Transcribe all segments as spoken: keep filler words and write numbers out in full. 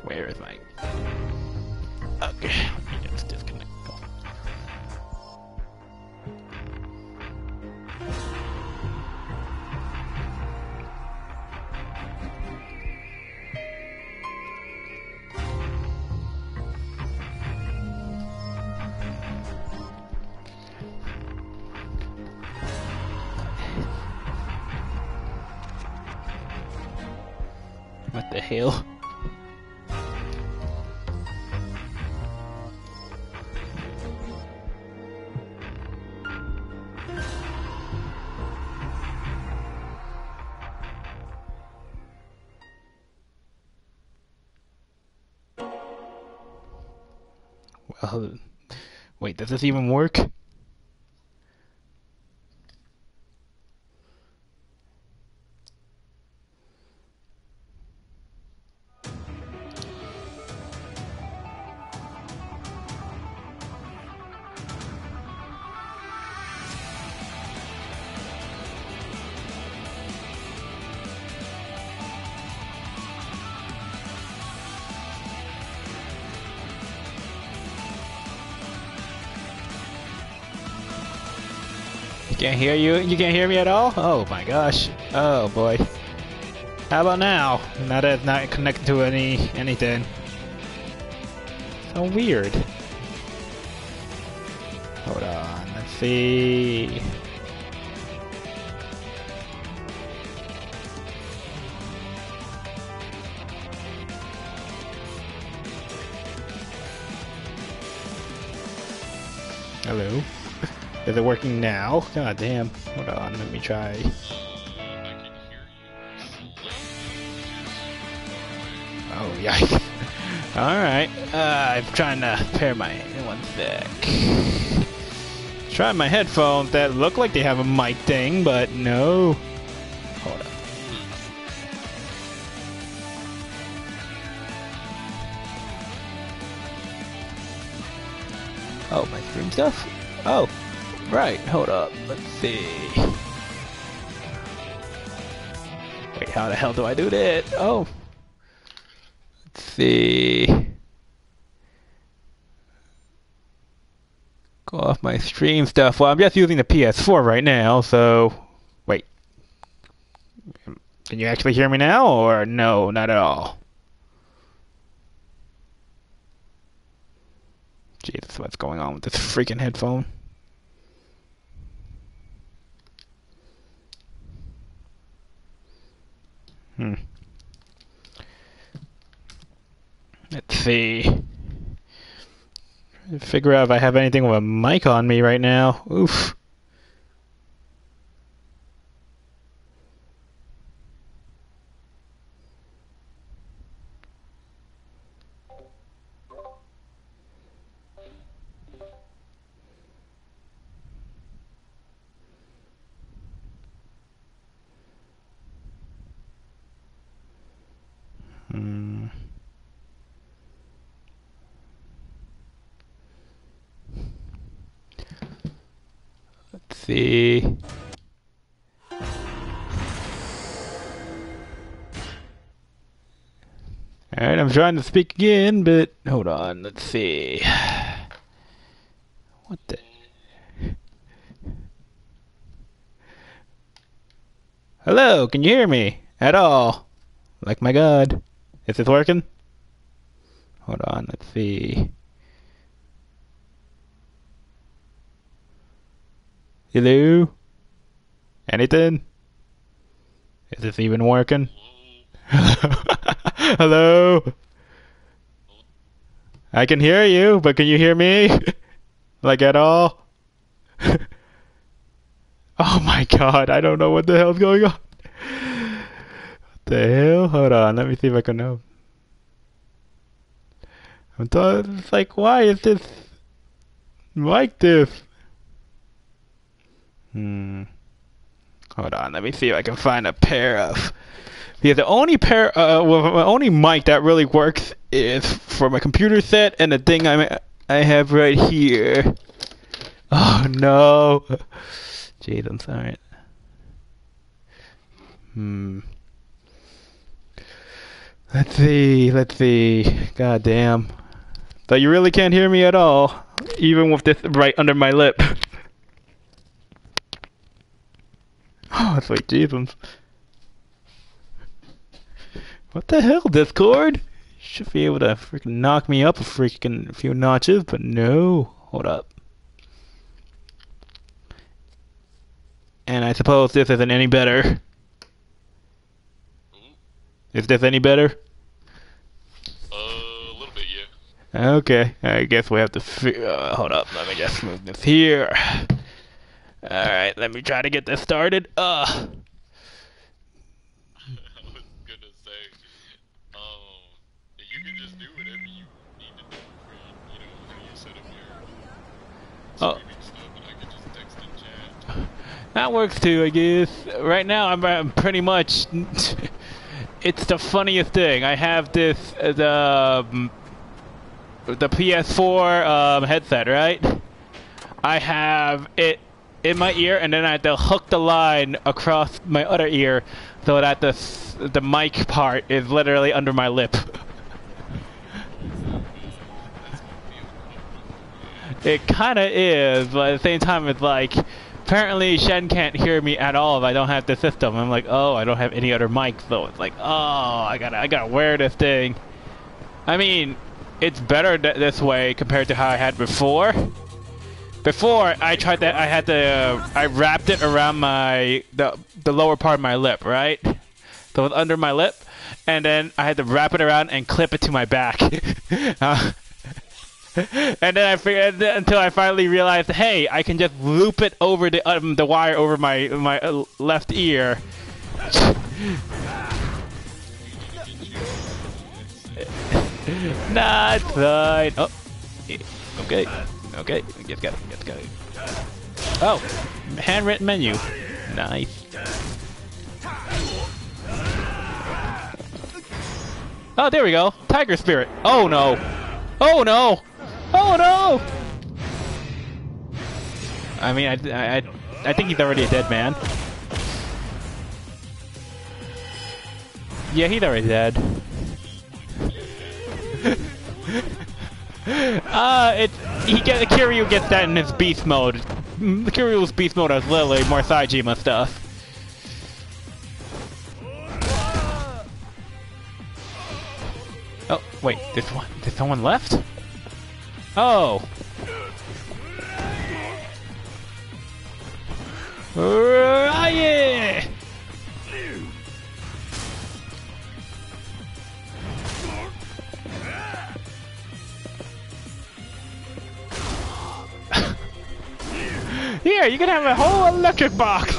Where is my... Okay, let me just disconnect. What the hell? Well, wait, does this even work? Can't hear you. You can't hear me at all? Oh my gosh. Oh boy. How about now? Now that it's not connected to any anything. So weird. Hold on. Let's see. Hello. Is it working now? God damn. Hold on, let me try. Oh, yikes. Alright. Uh, I'm trying to pair my... One sec. Try my headphones that look like they have a mic thing, but no. Hold on. Oh, my stream stuff? Oh. Right, hold up. Let's see. Wait, how the hell do I do that? Oh. Let's see. Go off my stream stuff. Well, I'm just using the P S four right now, so... Wait. Can you actually hear me now, or no, not at all? Jesus, what's going on with this freaking headphone? Hmm. Let's see. Trying to figure out if I have anything with a mic on me right now. Oof. Hmm. Let's see. Alright, I'm trying to speak again, but hold on, let's see. What the... Hello, can you hear me? At all? Like, my god. Is this working? Hold on, let's see. Hello? Anything? Is this even working? Hello? I can hear you, but can you hear me? Like at all? Oh my god, I don't know what the hell's going on. What the hell? Hold on, let me see if I can know. I'm th it's like, why is this like this? Hmm. Hold on, let me see if I can find a pair of... Because the only pair, uh, well, the only mic that really works is for my computer set and the thing I I have right here. Oh no! Jeez, I'm sorry. Hmm. Let's see, let's see. God damn. But you really can't hear me at all, even with this right under my lip. Oh, sweet Jesus. What the hell, Discord? Should be able to freaking knock me up a freaking few notches, but no. Hold up. And I suppose this isn't any better. Is this any better? Uh, a little bit, yeah. Okay, I guess we have to fi- uh, hold up, let me just move this here. Alright, let me try to get this started. Uh. I was gonna say, um, you can just do whatever you need to do for, you know, for you set up your Oh. streaming stuff, and I can just text in chat. That works too, I guess. Right now, I'm, I'm pretty much... It's the funniest thing. I have this, uh, the... Um, the P S four um, headset, right? I have it in my ear, and then I have to hook the line across my other ear so that the the mic part is literally under my lip. It kind of is, but at the same time, it's like apparently Shen can't hear me at all if I don't have the system. I'm like, oh, I don't have any other mic, so it's like, oh, I gotta I gotta wear this thing. I mean, it's better th this way compared to how I had before. Before I tried that, I had to, uh, I wrapped it around my the the lower part of my lip, right? So it was under my lip, and then I had to wrap it around and clip it to my back. uh, and then I figured until I finally realized, hey, I can just loop it over the um, the wire over my my uh, left ear. Nah, it's fine. Oh, okay, okay. Just got it. Just got it. Oh, handwritten menu. Nice. Oh, there we go. Tiger Spirit. Oh no. Oh no. Oh no. I mean, I, I, I think he's already a dead man. Yeah, he's already dead. uh, it he get Kiryu gets that in his beast mode. Kiryu's beast mode is literally more Saejima stuff. Oh wait, did one did someone left? Oh. Ah, yeah. Here, you can have a whole electric box!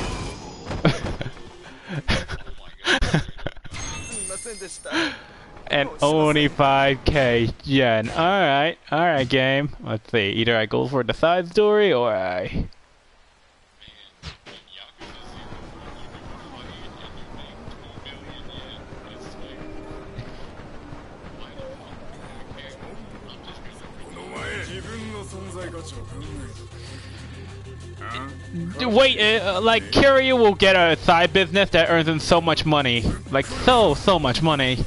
And only five K yen. Alright, alright game. Let's see, either I go for the side story or I... Wait, uh, like Kiryu will get a side business that earns him so much money, like so so much money.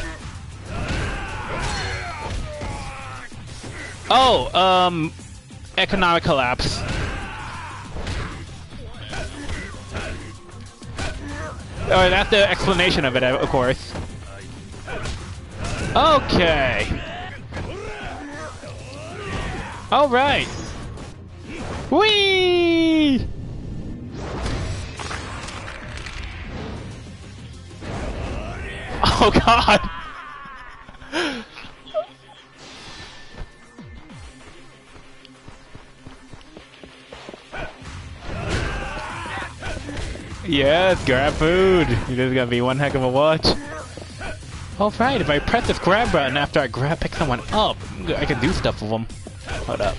Oh, um, economic collapse. Oh, that's the explanation of it, of course. Okay. All right. Whee! Oh God! Yes, grab food. This is gonna be one heck of a watch. All right, if I press this grab button after I grab pick someone up, I can do stuff with them. Hold up.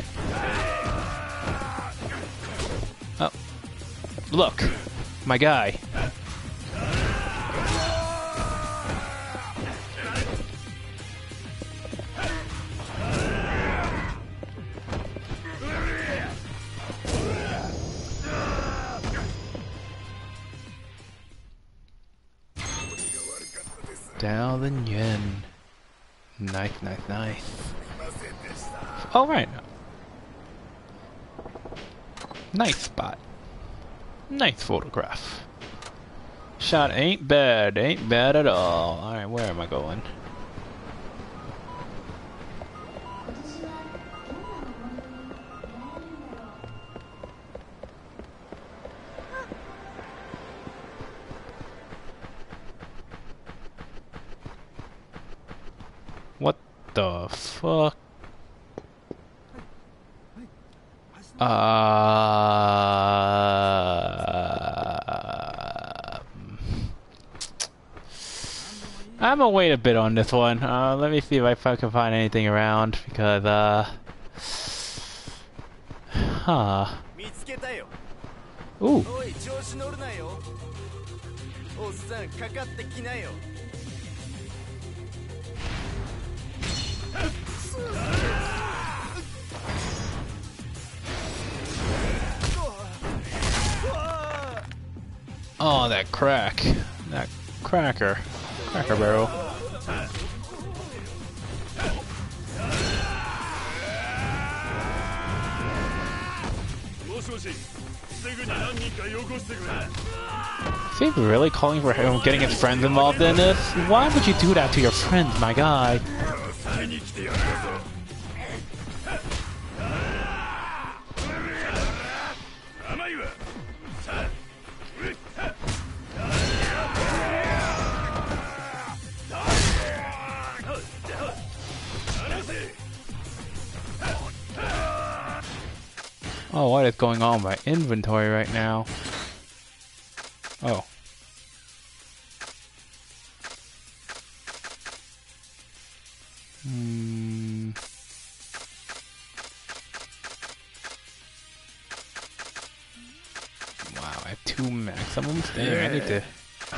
Oh, look, my guy. Thousand yen. Nice, nice, nice. Oh, right. Nice spot. Nice photograph. Shot ain't bad. Ain't bad at all. Alright, where am I going? What the fuck? Uh, I'm gonna wait a bit on this one. Uh, let me see if I can find anything around because, uh, huh. Ooh. Oh, that crack. That cracker. Cracker Barrel. Is he really calling for him getting his friends involved in this? Why would you do that to your friends, my guy? Oh, what is going on with my inventory right now? Oh. Hmm. Wow, I have two maximums? Dang, I need to...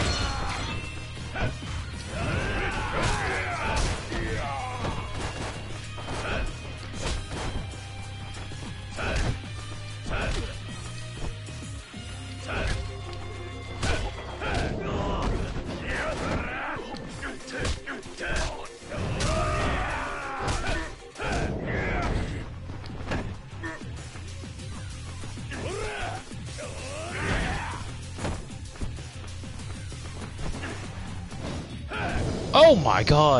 Oh my god!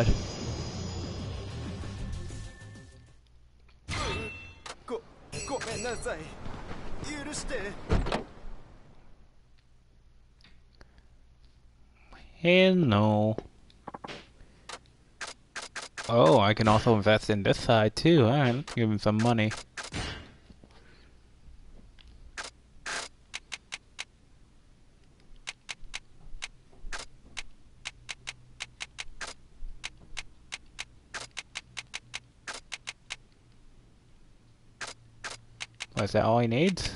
Hell no. Oh, I can also invest in this side too. Alright, let's give him some money. Oh, is that all he needs?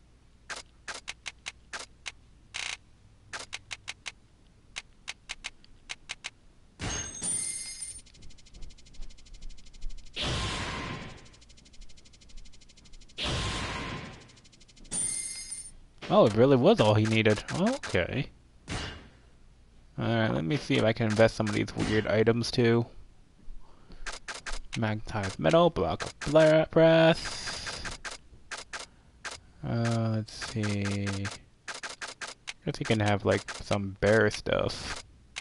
Oh, it really was all he needed. Okay. Alright, let me see if I can invest some of these weird items too. Magnetized metal, block of bla brass. Uh, let's see. I guess you can have like some bear stuff.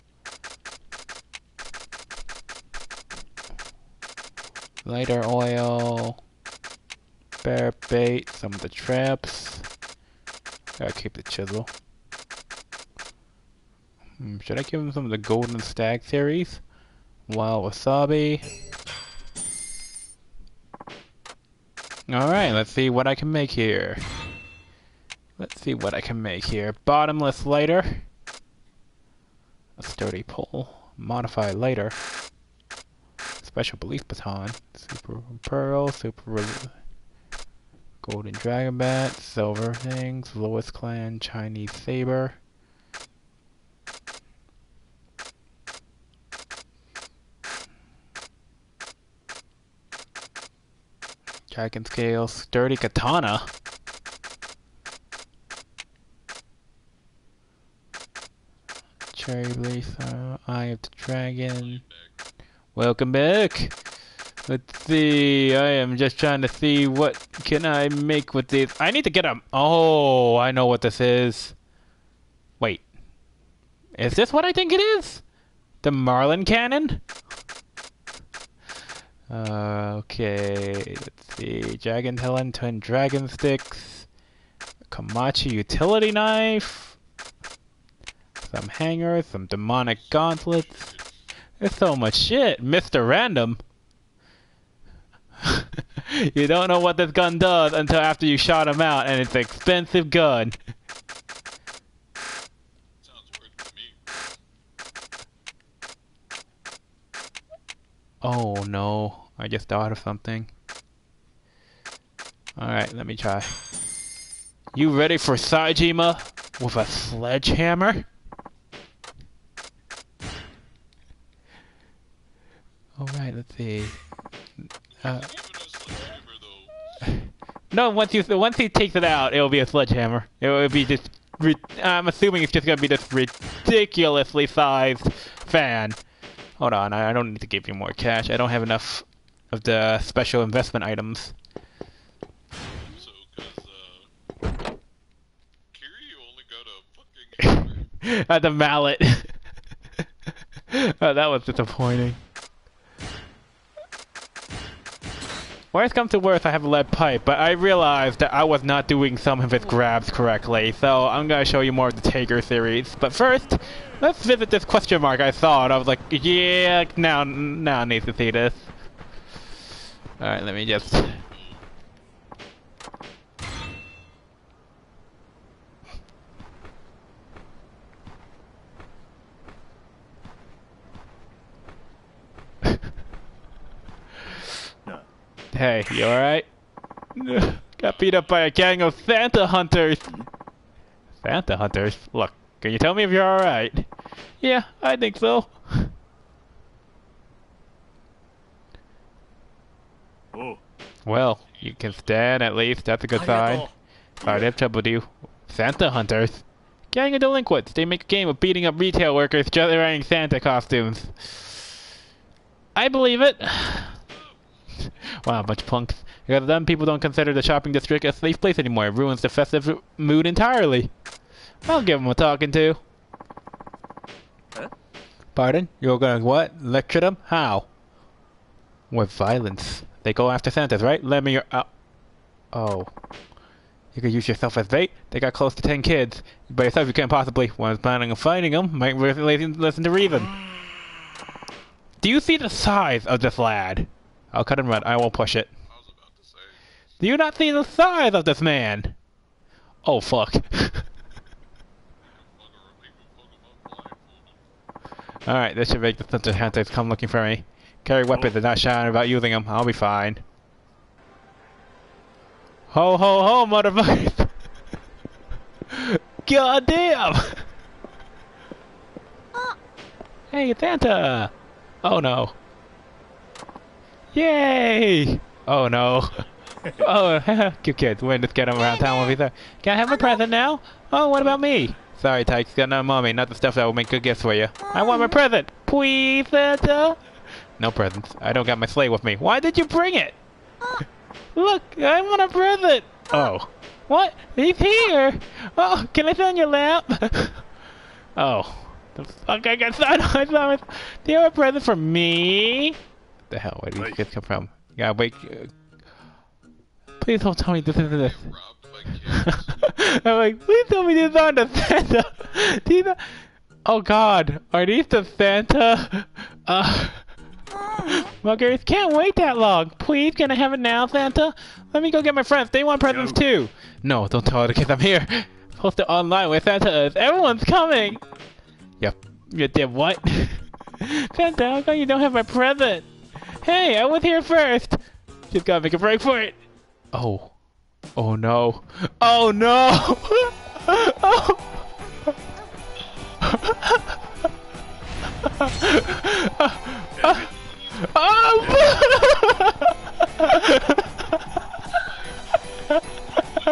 Lighter oil. Bear bait, some of the traps. Gotta keep the chisel. Hmm, should I give him some of the Golden Stag series? Wild wasabi. Alright, let's see what I can make here. Let's see what I can make here. Bottomless lighter. A sturdy pole. Modified lighter. Special belief baton. Super pearl. Super golden dragon bat. Silver things. Lois clan. Chinese saber. Dragon scale. Sturdy katana. Cherry Blaze, uh, Eye of the Dragon. Back. Welcome back. Let's see. I am just trying to see what can I make with these. I need to get them. Oh, I know what this is. Wait. Is this what I think it is? The Marlin Cannon? Uh, okay. Let's see. Dragon Talon, Twin Dragon Sticks. Komachi Utility Knife. Some hangers, some demonic gauntlets. There's so much shit. Mister Random. You don't know what this gun does until after you shot him out, and it's an expensive gun. Sounds worth to me. Oh no, I just thought of something. Alright, let me try. You ready for Saejima with a sledgehammer? Alright, let's see. Uh, Even a sledgehammer, though. no, once you once he takes it out, it'll be a sledgehammer. It will be just. Ri I'm assuming it's just gonna be this ridiculously sized fan. Hold on, I, I don't need to give you more cash. I don't have enough of the special investment items. So, cause, uh... Kiryu only got a fucking hammer. At the mallet. Oh, that was disappointing. Worst comes to worst, I have a lead pipe, but I realized that I was not doing some of its grabs correctly, so I'm gonna show you more of the Taker series. But first, let's visit this question mark I saw, and I was like, yeah, now, now I need to see this. Alright, let me just... Hey, you alright? Got beat up by a gang of Santa hunters. Santa hunters? Look, can you tell me if you're alright? Yeah, I think so. Oh. Well, you can stand at least. That's a good sign. Sorry to have trouble with you. Santa hunters? Gang of delinquents. They make a game of beating up retail workers just wearing Santa costumes. I believe it. Wow, a bunch of punks. Because then people don't consider the shopping district a safe place anymore. It ruins the festive mood entirely. I'll give them a talking to. Huh? Pardon? You're gonna what? Lecture them? How? With violence. They go after Santas, right? Let me your... Uh, oh. You could use yourself as bait? They got close to ten kids. By yourself you can't possibly. One's planning on fighting them. Might really listen to reason. Do you see the size of this lad? I'll cut and run. I won't push it. I was about to say. Do you not see the size of this man? Oh, fuck. Alright, this should make the Santa hunters come looking for me. Carry weapons and not shy about using them. I'll be fine. Ho, ho, ho, motherfuckers! God damn! Hey, it's Santa! Oh no. Yay! Oh no. Oh, cute kids. We're just getting around town with each other. Can I have a present now? Oh, what about me? Sorry, Tykes. Got no mommy. Not the stuff that will make good gifts for you. I want my present. Please, Santa? No presents. I don't got my sleigh with me. Why did you bring it? Look, I want a present. Oh. What? He's here. Oh, can I sit on your lap? Oh. The fuck, I got signed on my... Do you have a present for me? The hell, where did these kids come from? You gotta wait. Uh, please don't tell me this isn't this. Robbed by kids. I'm like, please tell me these aren't the Santa. These are... Oh god, are these the Santa? Uh, muggers, can't wait that long. Please, can I have it now, Santa? Let me go get my friends. They want presents too. No, don't tell the kids I'm here. Posted online where Santa is. Everyone's coming. Yep. You did what? Santa, how come you don't have my present? Hey, I was here first! Just gotta make a break for it! Oh. Oh no. Oh no! Oh!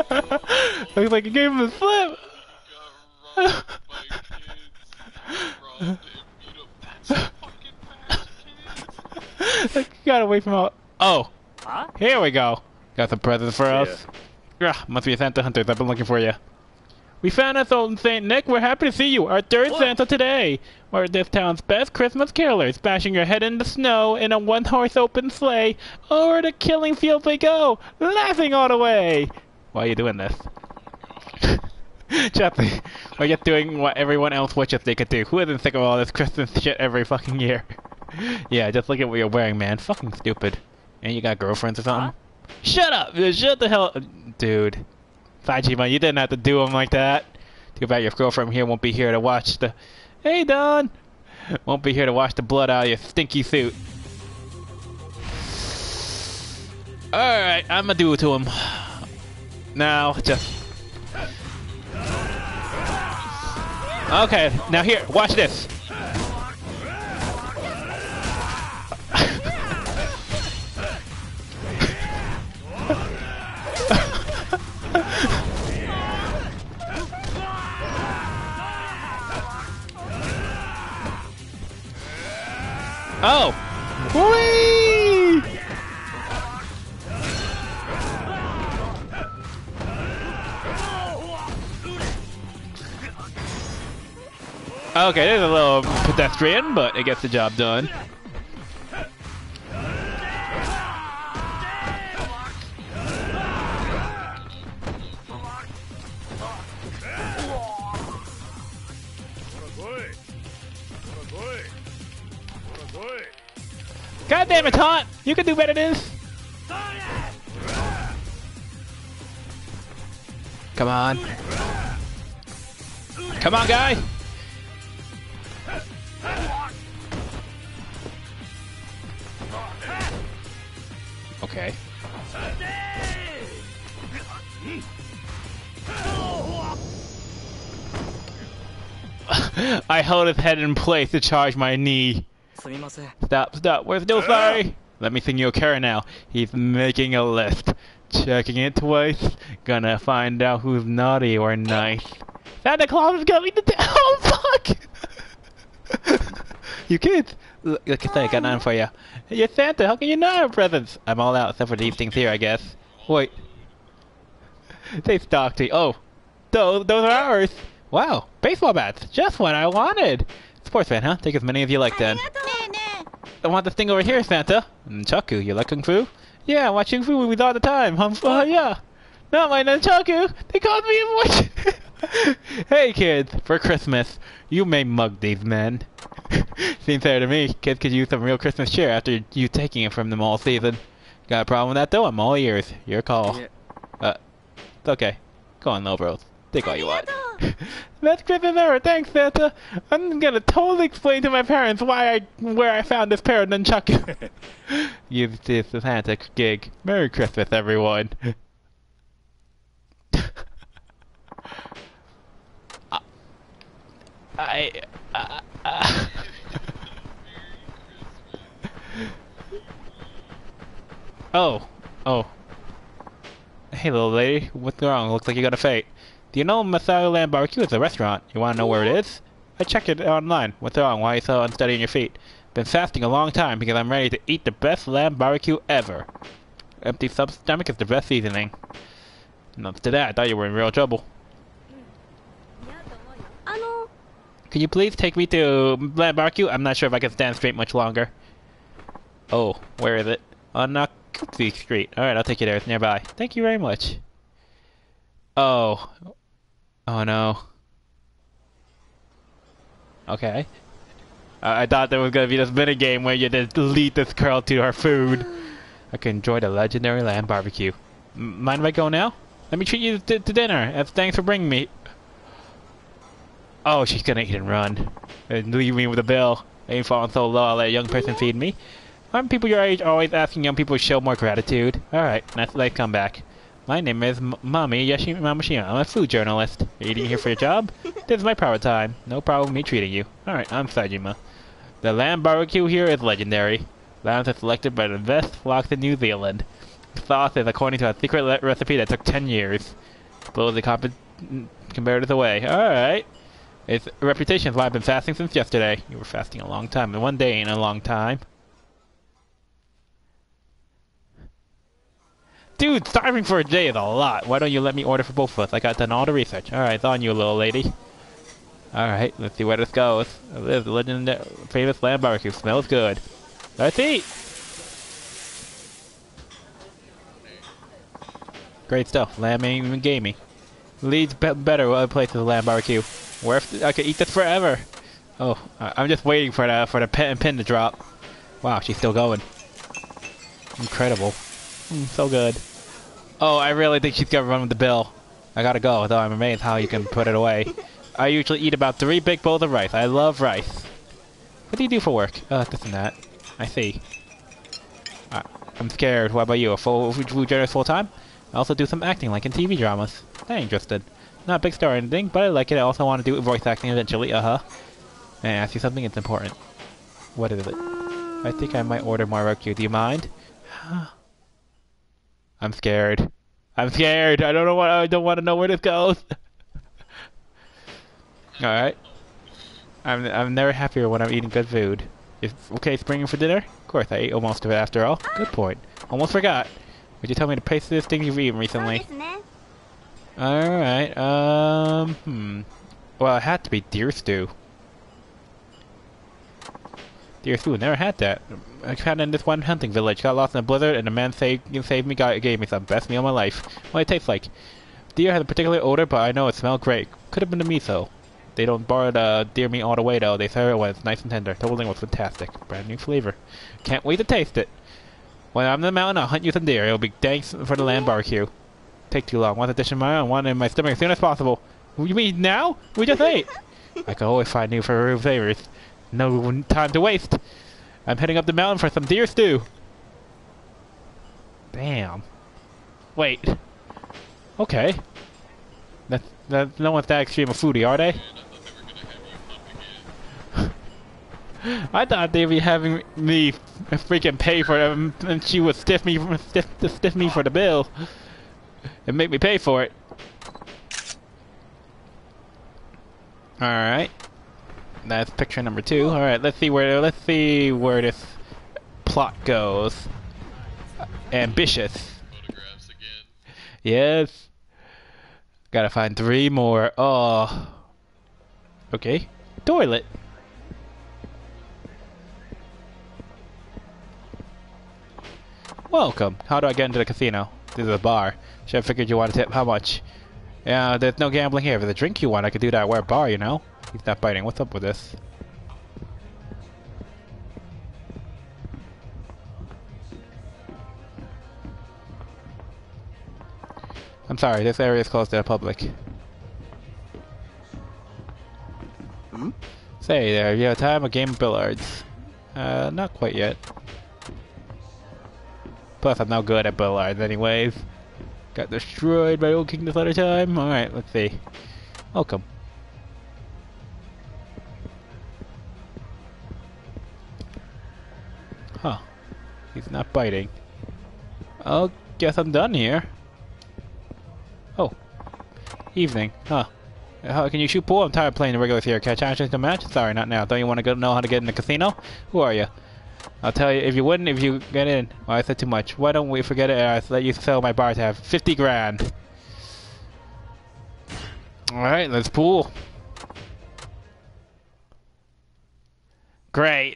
Looks like you gave him a slip! Got robbed by kids. Robbed and beat up that so fucking fast, kids. Gotta wait from all. Oh, あ here we go. Got some presents for Yeah. us. Ah, must be Santa Hunters. I've been looking for you. We found us old Saint Nick. We're happy to see you. Our third What? Santa today. We're this town's best Christmas carolers, bashing your head in the snow in a one-horse open sleigh. Over the killing fields we go, laughing all the way. Why are you doing this? Jeffy, we're just doing what everyone else wishes they could do. Who isn't sick of all this Christmas shit every fucking year? Yeah, just look at what you're wearing, man. Fucking stupid. And you got girlfriends or something? Shut up! Shut the hell... Dude. Sajima, you didn't have to do him like that. Too bad your girlfriend here won't be here to watch the... Hey, Don! Won't be here to wash the blood out of your stinky suit. Alright, I'm gonna do it to him. Now, just... Okay, now here, watch this. Oh! Whee! Okay, there's a little pedestrian, but it gets the job done. God damn it, Taunt! You can do better than this! Come on. Come on, guy! Okay. I held his head in place to charge my knee. すみません Stop, stop, we're still sorry. Let me sing you a carol now. He's making a list. Checking it twice. Gonna find out who's naughty or nice. Santa Claus is coming to town! Oh, fuck! You kids! Look, look at that, I got none for you. Hey, you're Santa, how can you not have presents? I'm all out except for these things here, I guess. Wait. They stalked me. Oh. Those, those are ours. Wow, baseball bats. Just what I wanted. Sports fan, huh? Take as many as you like then. I want this thing over here, Santa. Nunchaku, you like Kung Fu? Yeah, I watch Kung Fu movies all the time. Um, uh, yeah. Not my Nunchaku. They called me a witch. Hey, kids, for Christmas, you may mug these men. Seems fair to me. Kids could use some real Christmas cheer after you taking it from them all season. Got a problem with that, though? I'm all ears. Your call. Yeah. Uh, it's okay. Go on, low bros. Take all you want. Best Christmas ever, thanks Santa. I'm gonna totally explain to my parents why I where I found this pair of nunchaku. Use this as Santa gig. Merry Christmas, everyone. uh, I. Uh, uh. Oh, oh. Hey, little lady, what's wrong? Looks like you got a fate. Do you know Masayo Land Barbecue is a restaurant? You want to know where it is? I checked it online. What's wrong? Why are you so unsteady on your feet? Been fasting a long time because I'm ready to eat the best lamb barbecue ever. Empty sub stomach is the best seasoning. Nuts to that, I thought you were in real trouble. Can you please take me to Lamb Barbecue? I'm not sure if I can stand straight much longer. Oh, where is it? On Nakufi Street. Alright, I'll take you there. It's nearby. Thank you very much. Oh. Oh no. Okay. Uh, I thought there was gonna be this minigame where you just lead this girl to her food. I can enjoy the legendary lamb barbecue. M mind if I go now? Let me treat you to, to dinner. As thanks for bringing me. Oh, she's gonna eat and run. And leave me with a bill. I ain't falling so low I'll let a young person feed me. Aren't people your age always asking young people to show more gratitude? Alright, nice nice comeback. My name is M Mami Yashimamashima. I'm a food journalist. Are you eating here for your job? This is my private time. No problem with me treating you. Alright, I'm Sajima. The lamb barbecue here is legendary. Lambs are selected by the best flocks in New Zealand. The sauce is according to a secret recipe that took ten years. Blows the comp competitors away. Alright. Its reputation is why I've been fasting since yesterday. You were fasting a long time, and one day ain't a long time. Dude, starving for a day is a lot. Why don't you let me order for both of us? I got done all the research. Alright, it's on you, little lady. Alright, let's see where this goes. This legendary famous lamb barbecue smells good. Let's eat! Great stuff. Lamb ain't even gamey. Leads be better other places of lamb barbecue. Where if I could eat this forever. Oh, I'm just waiting for the for the pin and pin to drop. Wow, she's still going. Incredible. Mm, so good. Oh, I really think she's gonna run with the bill. I gotta go, though I'm amazed how you can put it away. I usually eat about three big bowls of rice. I love rice. What do you do for work? Uh, this and that. I see. Uh, I'm scared. What about you? A full, food journalist full time? I also do some acting, like in T V dramas. Not interested. Not a big star or anything, but I like it. I also want to do voice acting eventually. Uh-huh. May I ask you something? It's important. What is it? I think I might order more barbecue. Do you mind? I'm scared. I'm scared. I don't know what. I don't want to know where this goes. All right. I'm. I'm never happier when I'm eating good food. Is okay springing for dinner? Of course, I ate almost of it after all. Good point. Almost forgot. Would you tell me to paste this thing you've eaten recently? All right. Um. Hmm. Well, it had to be deer stew. Deer stew. Never had that. I found it in this one hunting village. Got lost in a blizzard, and the man saved saved me. Got gave me some best meal of my life. What it tastes like? Deer has a particular odor, but I know it smelled great. Could have been the miso. They don't bar the deer meat all the way though. They serve it when it's nice and tender. Totaling was fantastic. Brand new flavor. Can't wait to taste it. When I'm in the mountain, I'll hunt you some deer. It'll be thanks for the lamb barbecue. Take too long. Want a dish in my own, one in my stomach as soon as possible. You mean now? We just ate. I can always find new for flavors. No time to waste. I'm heading up the mountain for some deer stew. Damn. Wait. Okay. That that no one's that extreme a foodie, are they? I thought they'd be having me freaking pay for them, and she would stiff me, stiff, stiff me for the bill, and make me pay for it. All right, that's picture number two. All right, let's see where let's see where this plot goes. Ambitious. Photographs again. Yes. Gotta find three more. Oh. Okay. Toilet. Welcome. How do I get into the casino? This is a bar. Should have figured you want to tip. How much? Yeah, there's no gambling here. If there's a drink you want, I could do that. We're a bar, you know? He's not biting. What's up with this? I'm sorry, this area is closed to the public. Hmm? Say there, you have time? A game of billiards. Uh, not quite yet. Plus, I'm no good at billiards anyways. Got destroyed by Old King this other time. Alright, let's see. Welcome. Huh. He's not biting. Oh, guess I'm done here. Oh. Evening. Huh. How can you shoot pool? I'm tired of playing the regulars here. Can I challenge you to a match? Sorry, not now. Don't you want to go know how to get in the casino? Who are you? I'll tell you if you wouldn't if you get in. Oh, I said too much. Why don't we forget it and I let you sell my bar to have fifty grand. Alright, let's pool. Great.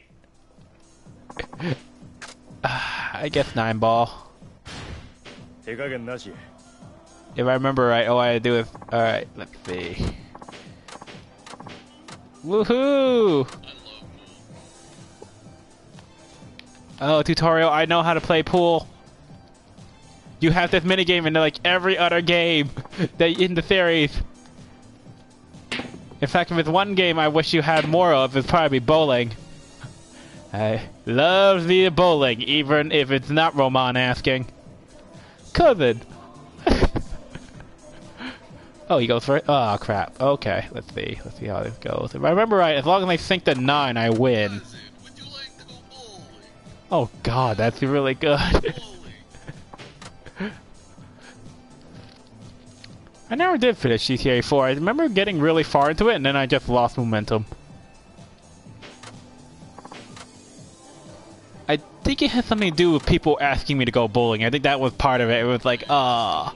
I guess nine ball. If I remember right, all I had to do is... Alright, let's see. Woohoo! Oh, tutorial, I know how to play pool. You have this minigame in like every other game that in the series. In fact, if it's one game I wish you had more of, it'd probably be bowling. I love the bowling, even if it's not Roman asking. Cousin! Oh, he goes for it? Oh, crap. Okay, let's see. Let's see how this goes. If I remember right, as long as I sink the nine, I win. Oh, God, that's really good. I never did finish G T A four. I remember getting really far into it, and then I just lost momentum. I think it has something to do with people asking me to go bowling. I think that was part of it. It was like, ah. Uh,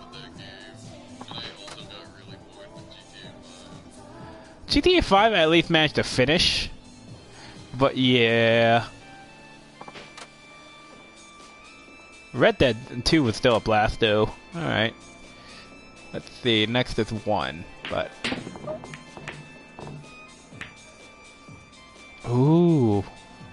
G T A five I at least managed to finish. But yeah. Red Dead two was still a blast though. Alright. Let's see, next is one, but... Ooh.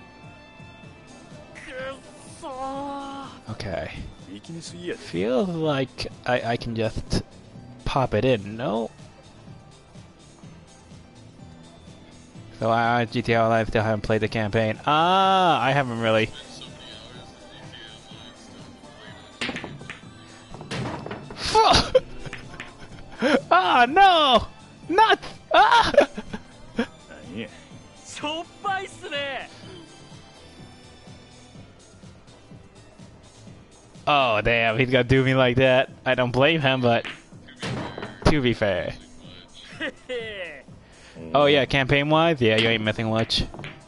Okay. Feels like I, I can just pop it in, no? So uh, G T A Online still haven't played the campaign. Ah, I haven't really. Ah, no! Not! Ah! Oh, damn, he's gonna do me like that. I don't blame him, but to be fair. Oh yeah, campaign-wise? Yeah, you ain't missing much.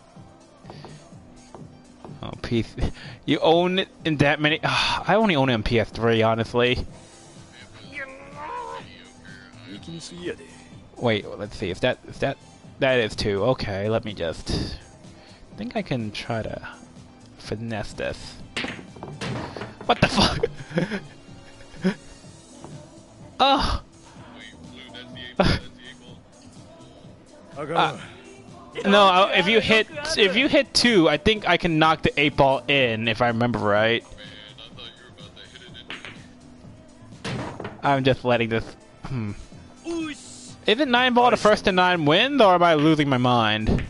Oh, P C. You own it in that many... Uh, I only own it on P S three, honestly. Wait, let's see. Is that... Is that... That is two. Okay, let me just... I think I can try to finesse this. What the fuck? Oh! Uh, no, if you hit if you hit two, I think I can knock the eight ball in if I remember right. I'm just letting this. Hmm. Isn't nine ball the first to nine wins, or am I losing my mind?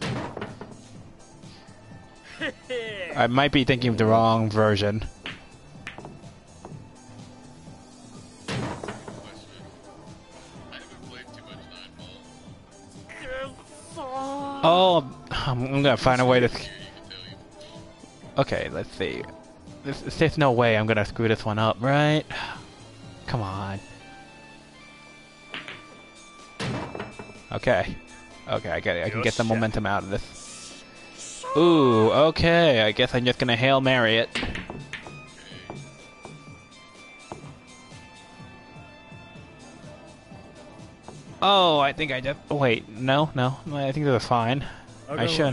I might be thinking of the wrong version. Oh, I'm gonna find a way to... Okay, let's see. There's, there's no way I'm gonna screw this one up, right? Come on. Okay. Okay, I get it. I can get the momentum out of this. Ooh, okay. I guess I'm just gonna Hail Mary it. Oh, I think I just... Wait, no, no. I think they're fine. I should.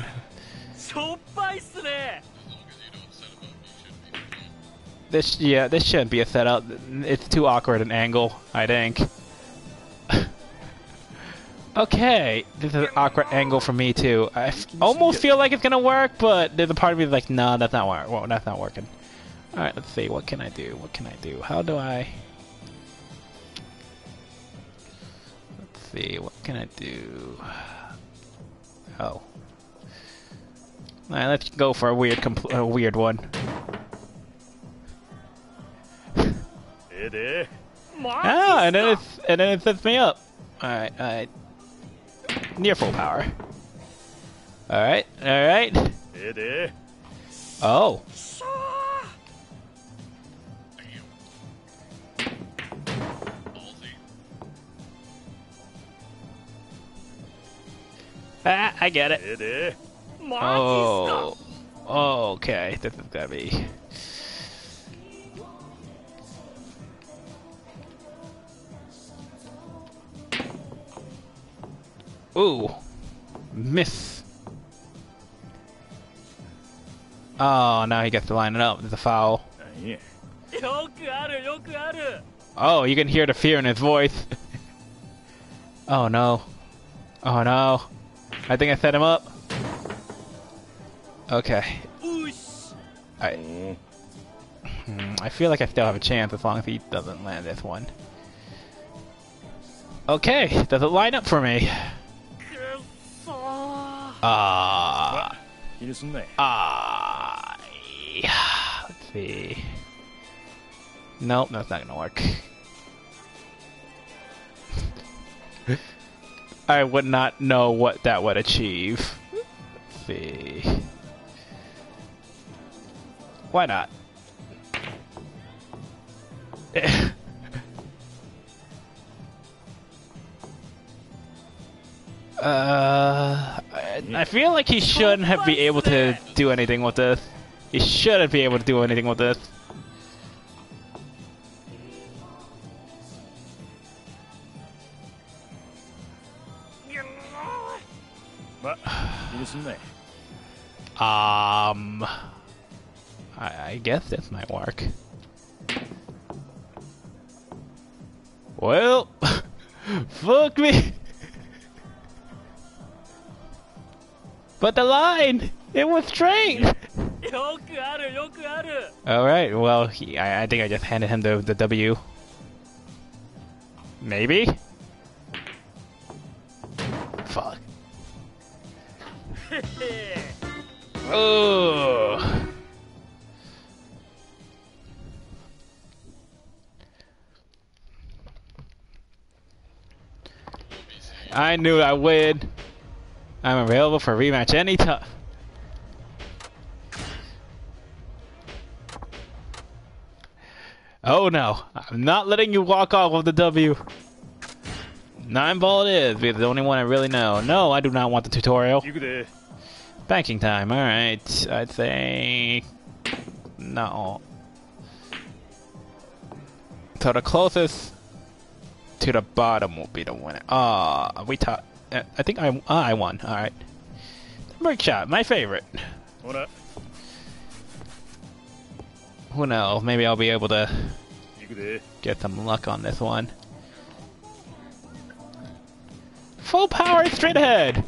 This, yeah, this shouldn't be a setup. It's too awkward an angle, I think. Okay, this is an awkward angle for me too. I f almost feel like it's gonna work, but there's a part of me that's like, no, that's not work. Well, that's not working. All right, let's see. What can I do? What can I do? How do I? Let's see. What can I do? Oh. All right, let's go for a weird, compl a weird one. Ah, and then it's and then it sets me up. All right, all right. Near full power. All right, all right. Oh. Ah, I get it. Oh. Oh, okay. This is gonna be. Ooh. Miss. Oh, now he gets to line it up. There's a foul. Oh, you can hear the fear in his voice. Oh no. Oh no. I think I set him up. Okay. I, hmm, I feel like I still have a chance as long as he doesn't land this one. Okay, does it line up for me? Ah. Uh, ah. Uh, let's see. Nope, that's not gonna work. I would not know what that would achieve. Let's see. Why not? Uh, I, I feel like he shouldn't have be able to do anything with this. He shouldn't be able to do anything with this. ま、気にすんなよ。 Um, I, I guess this might work. Well, fuck me. But the line, it was straight. よくあるよくある。 All right. Well, he, I, I think I just handed him the the W. Maybe. Fuck. Oh. I knew I would. I'm available for rematch anytime. Oh no, I'm not letting you walk off with the W. Nine ball it is, because the only one I really know. No, I do not want the tutorial. 行くで。 Banking time, alright. I'd say... No. So the closest to the bottom will be the winner. Ah, uh, we taught... I think I, uh, I won, alright. Break shot, my favorite. ほら。 Who knows, maybe I'll be able to 行くで。 get some luck on this one. Full power straight ahead!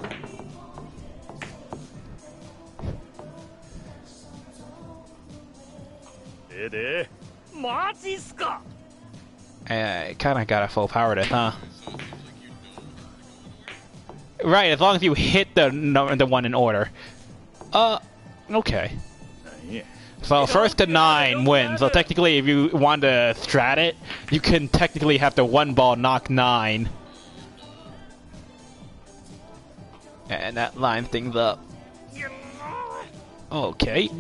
I kind of got a full power this, huh? Right, as long as you hit the number, the one in order. Uh, okay. So first to nine wins. So technically, if you want to strat it, you can technically have the one ball knock nine. And that lines things up. Okay.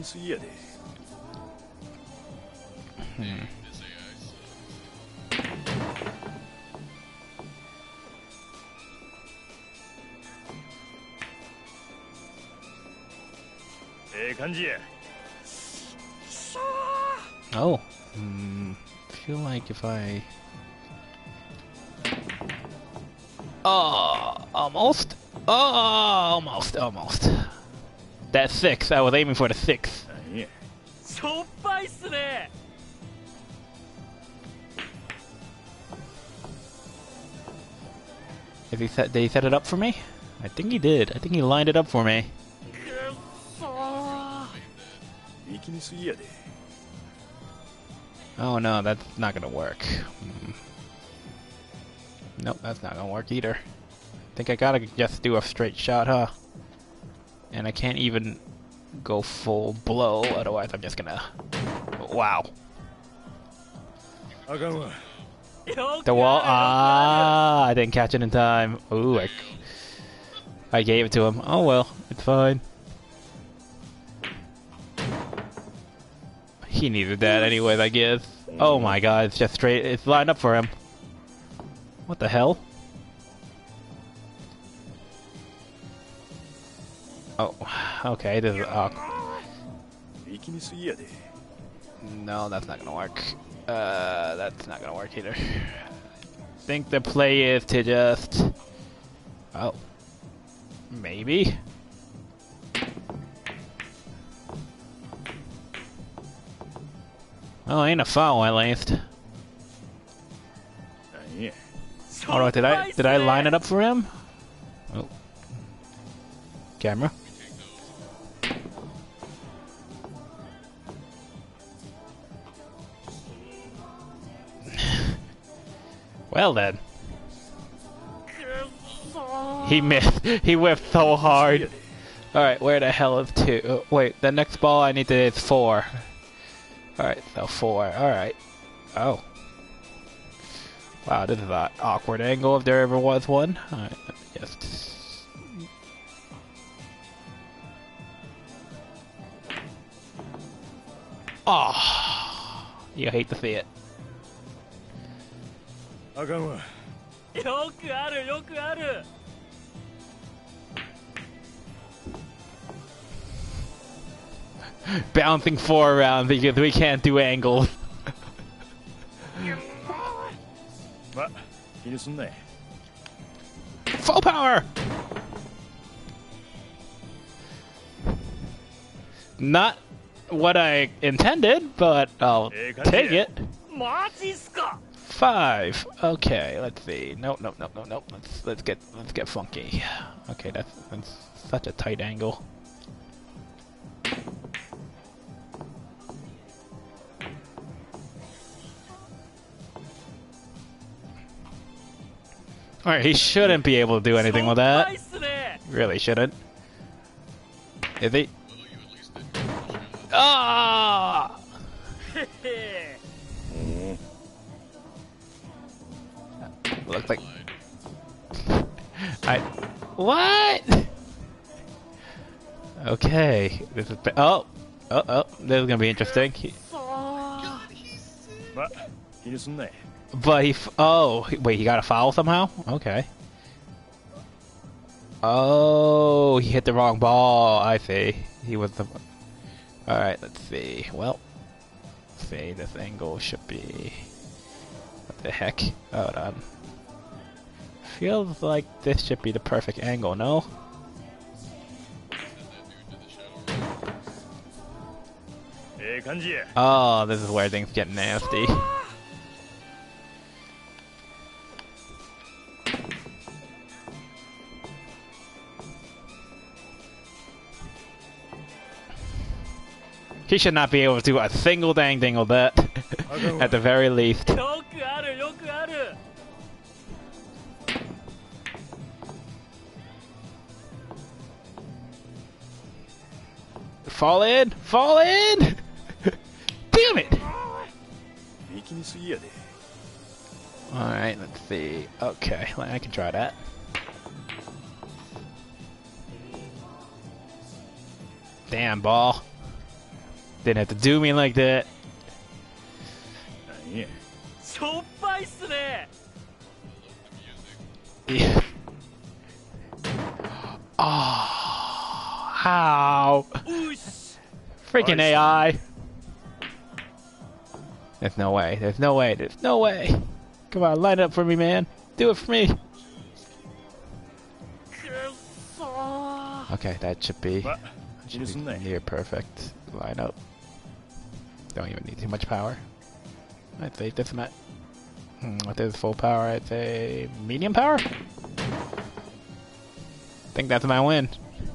Hmm. Oh. Hmm. Feel like if I... Oh, almost. Oh, almost, almost. That six. I was aiming for the six. If he set, did he set it up for me? I think he did. I think he lined it up for me. Oh no, that's not gonna work. Hmm. Nope, that's not gonna work either. I think I gotta just do a straight shot, huh? And I can't even go full blow, otherwise I'm just gonna... Wow. The wall? Ah, I didn't catch it in time. Ooh, I, I gave it to him. Oh well, it's fine. He needed that anyways, I guess. Oh my god, it's just straight. It's lined up for him. What the hell? Oh, okay, this is awkward. No, that's not gonna work. Uh, that's not gonna work either. I think the play is to just... Oh. Maybe? Well, ain't a foul at least. All right, did I did I line it up for him? Oh. Camera. Well then. He missed. He whiffed so hard. Alright, where the hell is two? Oh, wait, the next ball I need to is four. Alright, so four. Alright. Oh. Wow, this is an awkward angle if there ever was one. Alright, just... Oh, you hate to see it. bouncing four around because we can't do angles. ま、気にすんなよ。 Full power! Not what I intended, but I'll take it. マジっすか。 Five. Okay, let's see. Nope, nope, nope, nope, nope. Let's let's get let's get funky. Okay, that's that's such a tight angle. Alright, he shouldn't be able to do anything with that. Really shouldn't. Is he? Ah! Looks like I. What? Okay, this is. Oh, oh, oh! This is gonna be interesting. He, ま、気にすんなよ。 but he. F oh, wait! He got a foul somehow. Okay. Oh, he hit the wrong ball. I see. He was the. All right. Let's see. Well, let's see. This angle should be. What the heck? Hold on. Feels like this should be the perfect angle, no? Oh, this is where things get nasty. He should not be able to do a single dang thing with that, at the very least. Fall in! Fall in! Damn it! Alright, let's see. Okay, I can try that. Damn, ball. Didn't have to do me like that. Yeah. Yeah. Oh, how? Freaking A I. There's no way. There's no way. There's no way. Come on, line up for me, man. Do it for me. Okay, that should be, that should be near perfect. Line up. Don't even need too much power. I'd say this met. Hmm, what is full power? I'd say medium power? I think that's my win.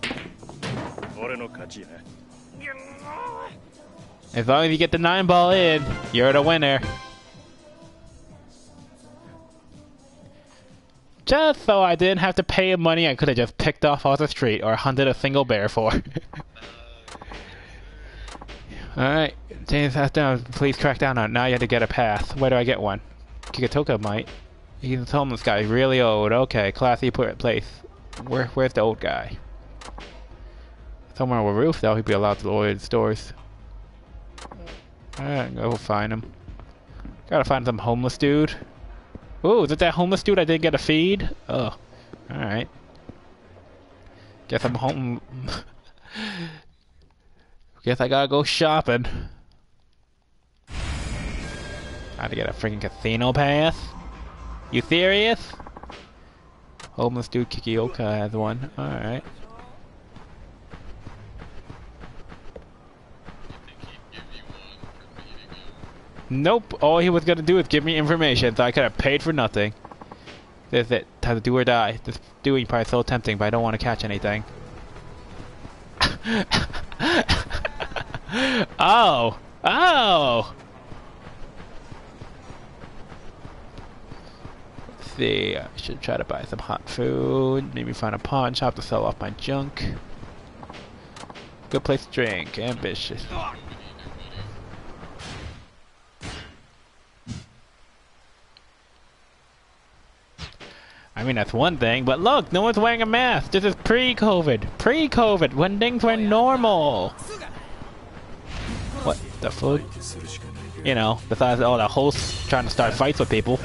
As long as you get the nine ball in, you're the winner. Just so I didn't have to pay him money I could have just picked off off the street or hunted a single bear for. Alright, James has down. Please crack down on it. Now you have to get a path. Where do I get one? Kikatoka might. He's a homeless guy. He's really old. Okay, classy place. Where, where's the old guy? Somewhere on a roof, though. He'd be allowed to order the stores. Alright, go find him. Gotta find some homeless dude. Ooh, is it that homeless dude I didn't get a feed? Oh, alright. Guess I'm home. Guess I gotta go shopping. I had to get a freaking casino pass? You serious? Homeless dude Kikioka has one. Alright. Nope. All he was gonna do is give me information, so I could have paid for nothing. This is it. Time to do or die. This doing part is so tempting, but I don't want to catch anything. Oh! Oh! Let's see. I should try to buy some hot food. Maybe find a pawn shop to sell off my junk. Good place to drink. Ambitious. I mean, that's one thing, but look, no one's wearing a mask. This is pre-COVID. Pre-COVID, when things were normal. What the fuck? You know, besides all the hosts trying to start fights with people.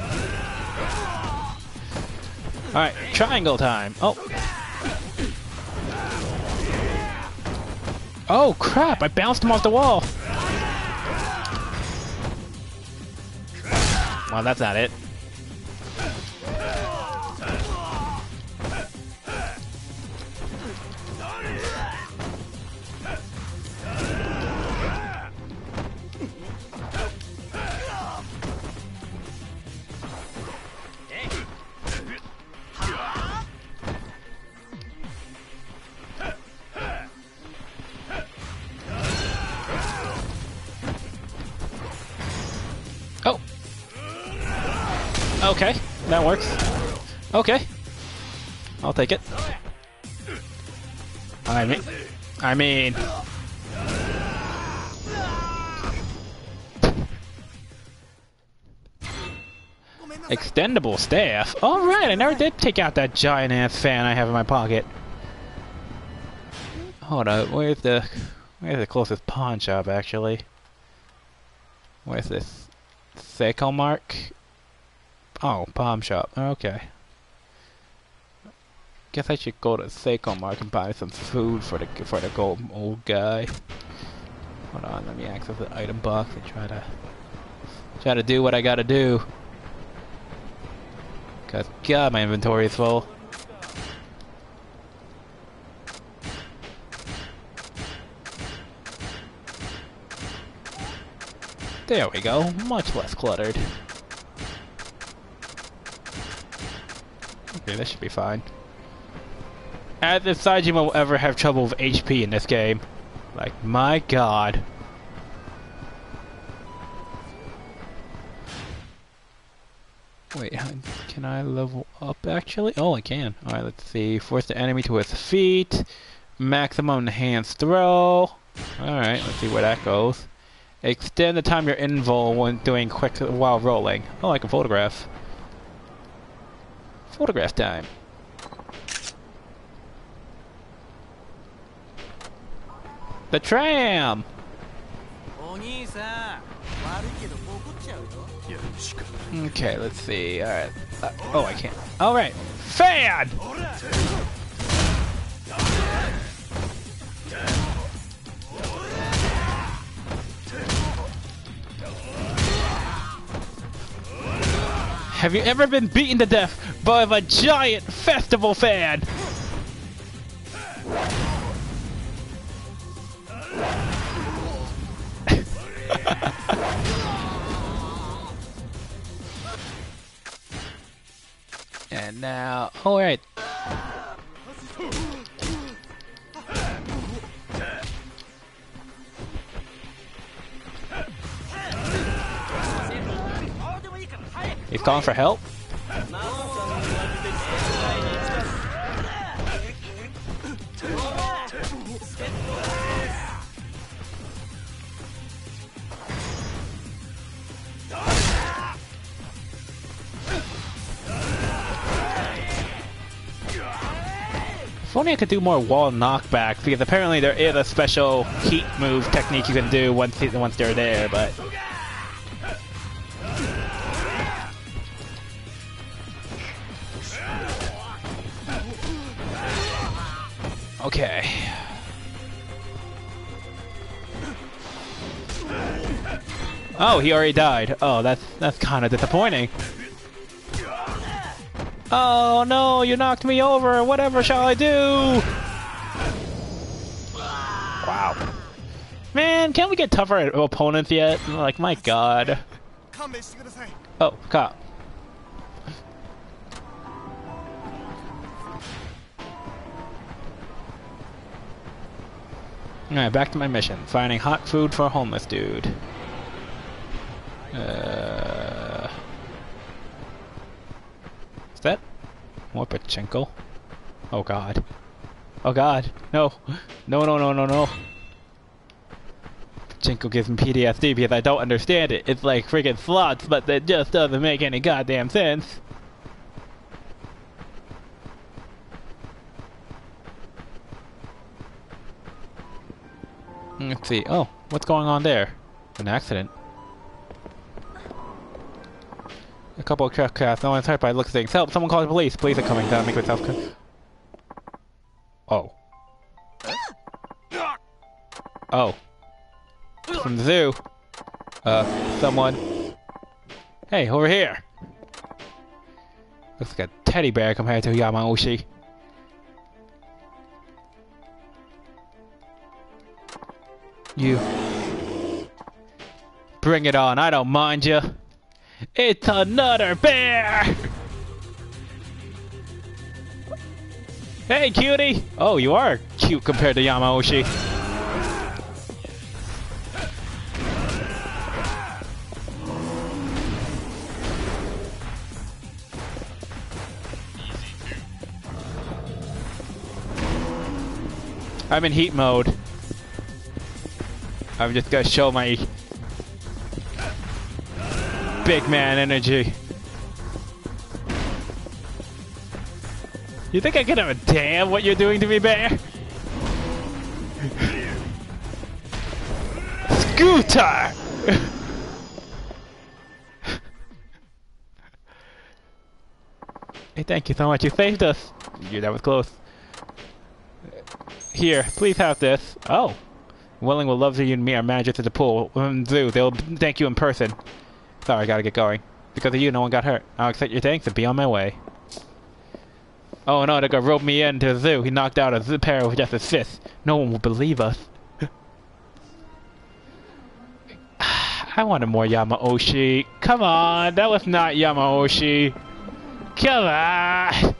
Alright, triangle time. Oh. Oh crap! I bounced him off the wall. Well, that's not it. Oh. Okay, that works. Okay. I'll take it. I mean... I mean... Extendable staff? Alright, I never did take out that giant-ass fan I have in my pocket. Hold on, where's the... Where's the closest pawn shop, actually? Where's this? Seiko Mark? Oh, pawn shop. Okay. Guess I should go to Seiko Mark and buy some food for the for the old old guy. Hold on, let me access the item box and try to try to do what I gotta do. Cause God, my inventory is full. There we go, much less cluttered. Okay, this should be fine. As if Saejima will ever have trouble with H P in this game. Like, my God. Wait, can I level up actually? Oh, I can. Alright, let's see. Force the enemy to its feet. Maximum enhanced throw. Alright, let's see where that goes. Extend the time you're invul when doing quick while rolling. Oh, I can photograph. Photograph time. The tram! Okay, let's see. Alright. Uh, oh, I can't. Alright. Fan! Have you ever been beaten to death by a giant festival fan? And now, all right. He's calling for help. If only I could do more wall knockbacks, because apparently there is a special heat move technique you can do once once they're there, but okay. Oh, he already died. Oh, that's that's kind of disappointing. Oh no, you knocked me over. Whatever shall I do? Wow. Man, can't we get tougher opponents yet? Like, my God. Oh, cop. Alright, back to my mission. Finding hot food for a homeless dude. Uh... Is that more pachinko? Oh God. Oh God. No. No, no, no, no, no. Pachinko gives me P T S D because I don't understand it. It's like friggin' slots, but it just doesn't make any goddamn sense. Let's see. Oh, what's going on there? An accident. A couple of truck cars. No one's hurt by the looks of things. Help! Someone call the police. Police are coming down. Make myself. Oh. Oh. From the zoo. Uh, someone. Hey, over here. Looks like a teddy bear compared to Yamauchi. You. Bring it on, I don't mind you. It's another bear! Hey, cutie! Oh, you are cute compared to Yamauchi. I'm in heat mode. I'm just gonna show my big man energy. You think I give a damn what you're doing to me, bear? Scooter! Hey, thank you so much. You saved us. You, that was close. Here, please have this. Oh. Welling will love you and me, our managers at the pool. Um, zoo, they'll thank you in person. Sorry, I gotta get going. Because of you, no one got hurt. I'll accept your thanks and be on my way. Oh no, they're gonna rope me into the zoo. He knocked out a zoo pair with just his fist. No one will believe us. I wanted more Yamauchi. Come on, that was not Yamauchi. Come on.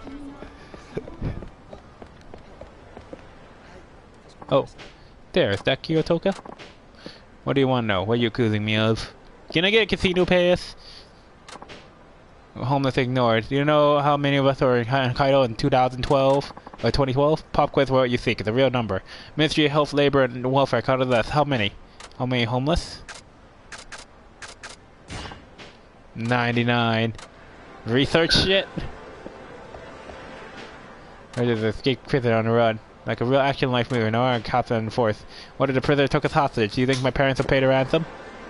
Oh, there, is that Kyotoka? What do you want to know? What are you accusing me of? Can I get a casino pass? Homeless ignored. Do you know how many of us are in Hokkaido in two thousand twelve? Or twenty twelve? Pop quiz what you think. It's a real number. Ministry of Health, Labor, and Welfare counted less. How many? How many homeless? ninety-nine. Research shit? Or did the escape prisoner on the run? Like a real action life movie, no one cops on force. What if the prisoner took us hostage? Do you think my parents have paid a ransom?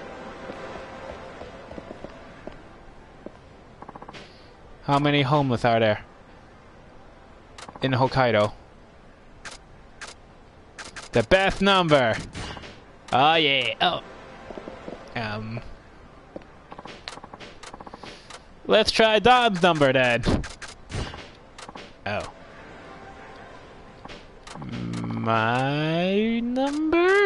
How many homeless are there in Hokkaido? The best number! Oh yeah, oh. Um. Let's try Don's number then. Oh. My number?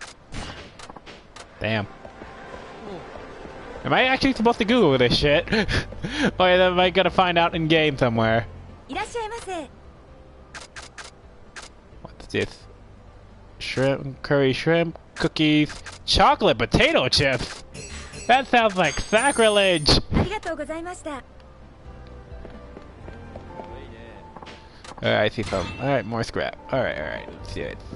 Damn. Am I actually supposed to Google this shit? Or am I gonna find out in game somewhere? What's this? Shrimp, curry shrimp, cookies, chocolate potato chips? That sounds like sacrilege! Alright, I see some. Alright, more scrap. Alright, alright, let's see it.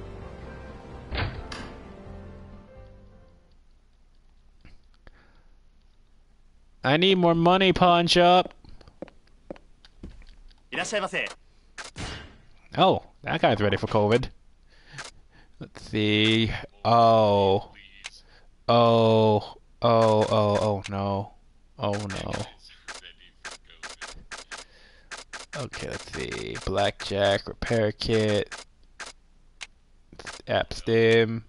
I need more money, pawn shop. Oh, that guy's ready for COVID. Let's see. Oh. Oh. Oh, oh, oh, no. Oh, no. Okay, let's see. Blackjack, repair kit. App stim.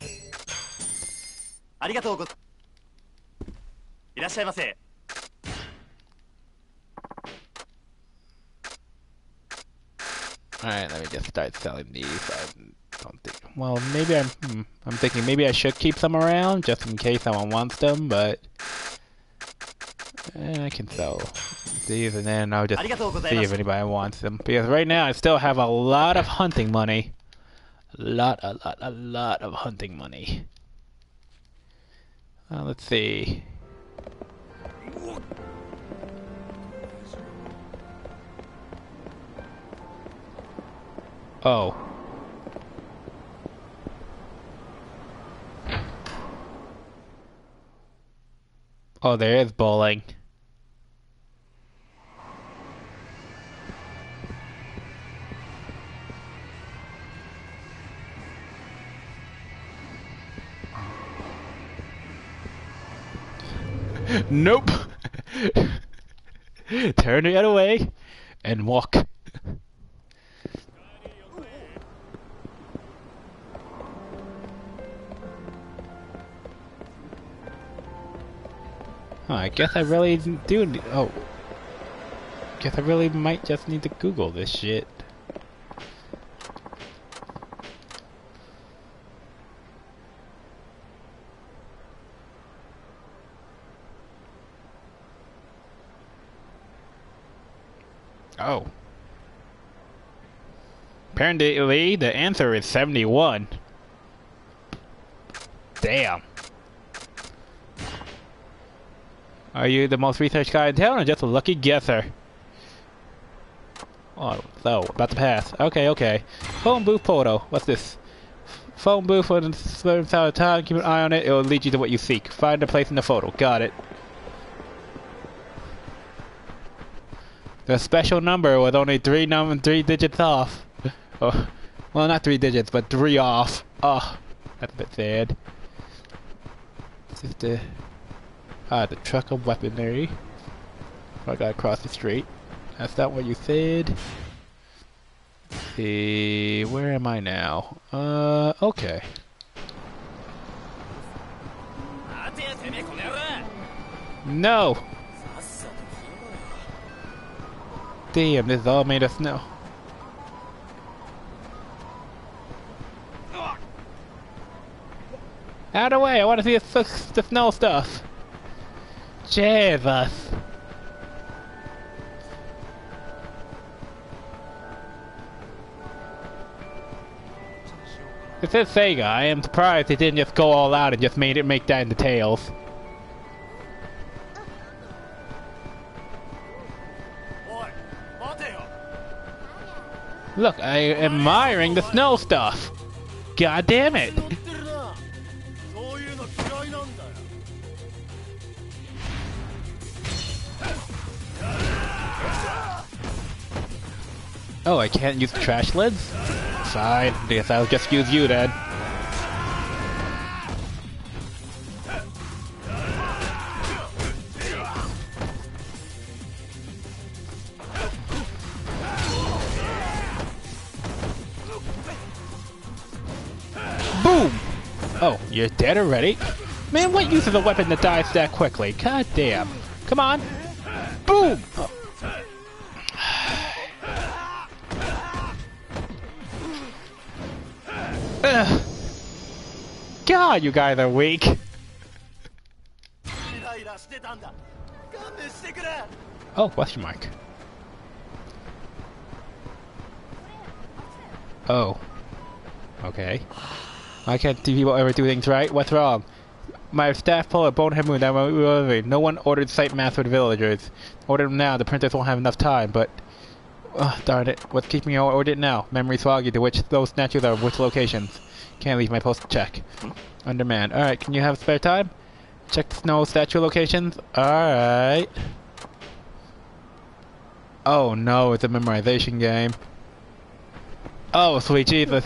Alright, let me just start selling these. I don't think. Well, maybe I'm. Hmm, I'm thinking maybe I should keep some around just in case someone wants them, but. Eh, I can sell these and then I'll just see if anybody wants them. Because right now I still have a lot of hunting money. A lot, a lot, a lot of hunting money. Uh, let's see. Oh. Oh, there is bowling. Nope. Turn it away and walk. Huh, I guess I really do. Need, oh, guess I really might just need to Google this shit. Oh. Apparently, the answer is seventy-one. Damn. Are you the most researched guy in town or just a lucky guesser? Oh, so, about to pass. Okay, okay. Phone booth photo. What's this? Phone booth for a certain amount of time. Keep an eye on it. It will lead you to what you seek. Find a place in the photo. Got it. The special number with only three num three digits off. Oh, well, not three digits, but three off. Oh, that's a bit sad. It's just the ah, the truck of weaponry. I gotta cross the street. That's not what you said. Let's see, where am I now? Uh, okay. No. Damn, this is all made of snow. Out of the way, I want to see the, the snow stuff. Jesus. It says Sega. I am surprised they didn't just go all out and just made it make that into Tails. Look, I am admiring the snow stuff. God damn it. Oh, I can't use the trash lids? Fine, guess I'll just use you then. Boom! Oh, you're dead already? Man, what use is a weapon that dies that quickly? God damn. Come on. Boom! Oh. Ugh. God, you guys are weak. Oh, question mark. Oh. Okay. I can't see people ever do things right. What's wrong? My staff pulled a bonehead moon down my living. No one ordered sight maps for the villagers. Order them now. The princess won't have enough time, but... Oh, darn it. What's keeping me ordered it now? Memory foggy to which those statues are, which locations. Can't leave my post to check. Undermanned. Alright, can you have spare time? Check the snow statue locations? Alright. Oh no, it's a memorization game. Oh, sweet Jesus.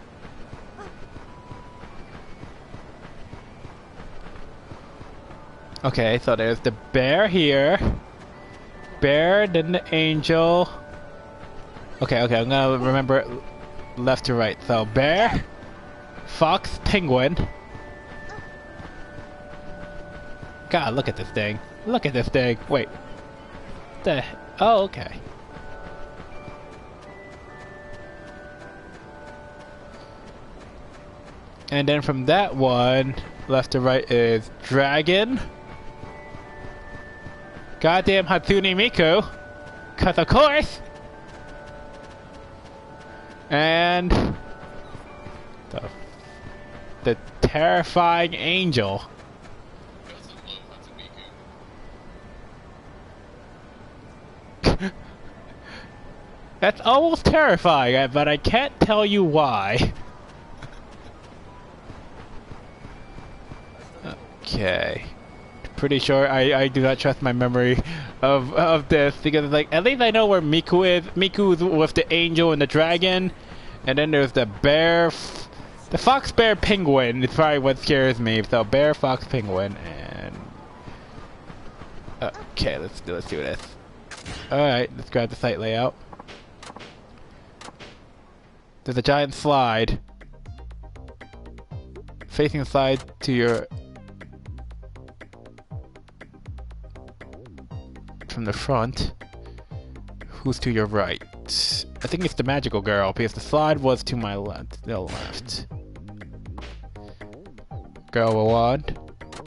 Okay, so there's the bear here. Bear, then the angel. Okay, okay, I'm gonna remember it left to right. So, bear, fox, penguin. God, look at this thing. Look at this thing. Wait. The oh, okay. And then from that one, left to right is dragon. Goddamn Hatsune Miku. Cause of course. And the, the terrifying angel. That's almost terrifying, but I can't tell you why. Okay. Pretty sure I, I do not trust my memory of of this because like at least I know where Miku is. Miku's with the angel and the dragon, and then there's the bear, the fox, bear, penguin. It's probably what scares me. So bear, fox, penguin, and okay, let's do let's do this. All right, let's grab the site layout. There's a giant slide. Facing the slide to your from the front. Who's to your right? I think it's the magical girl, because the slide was to my left. The left. Girl with wand.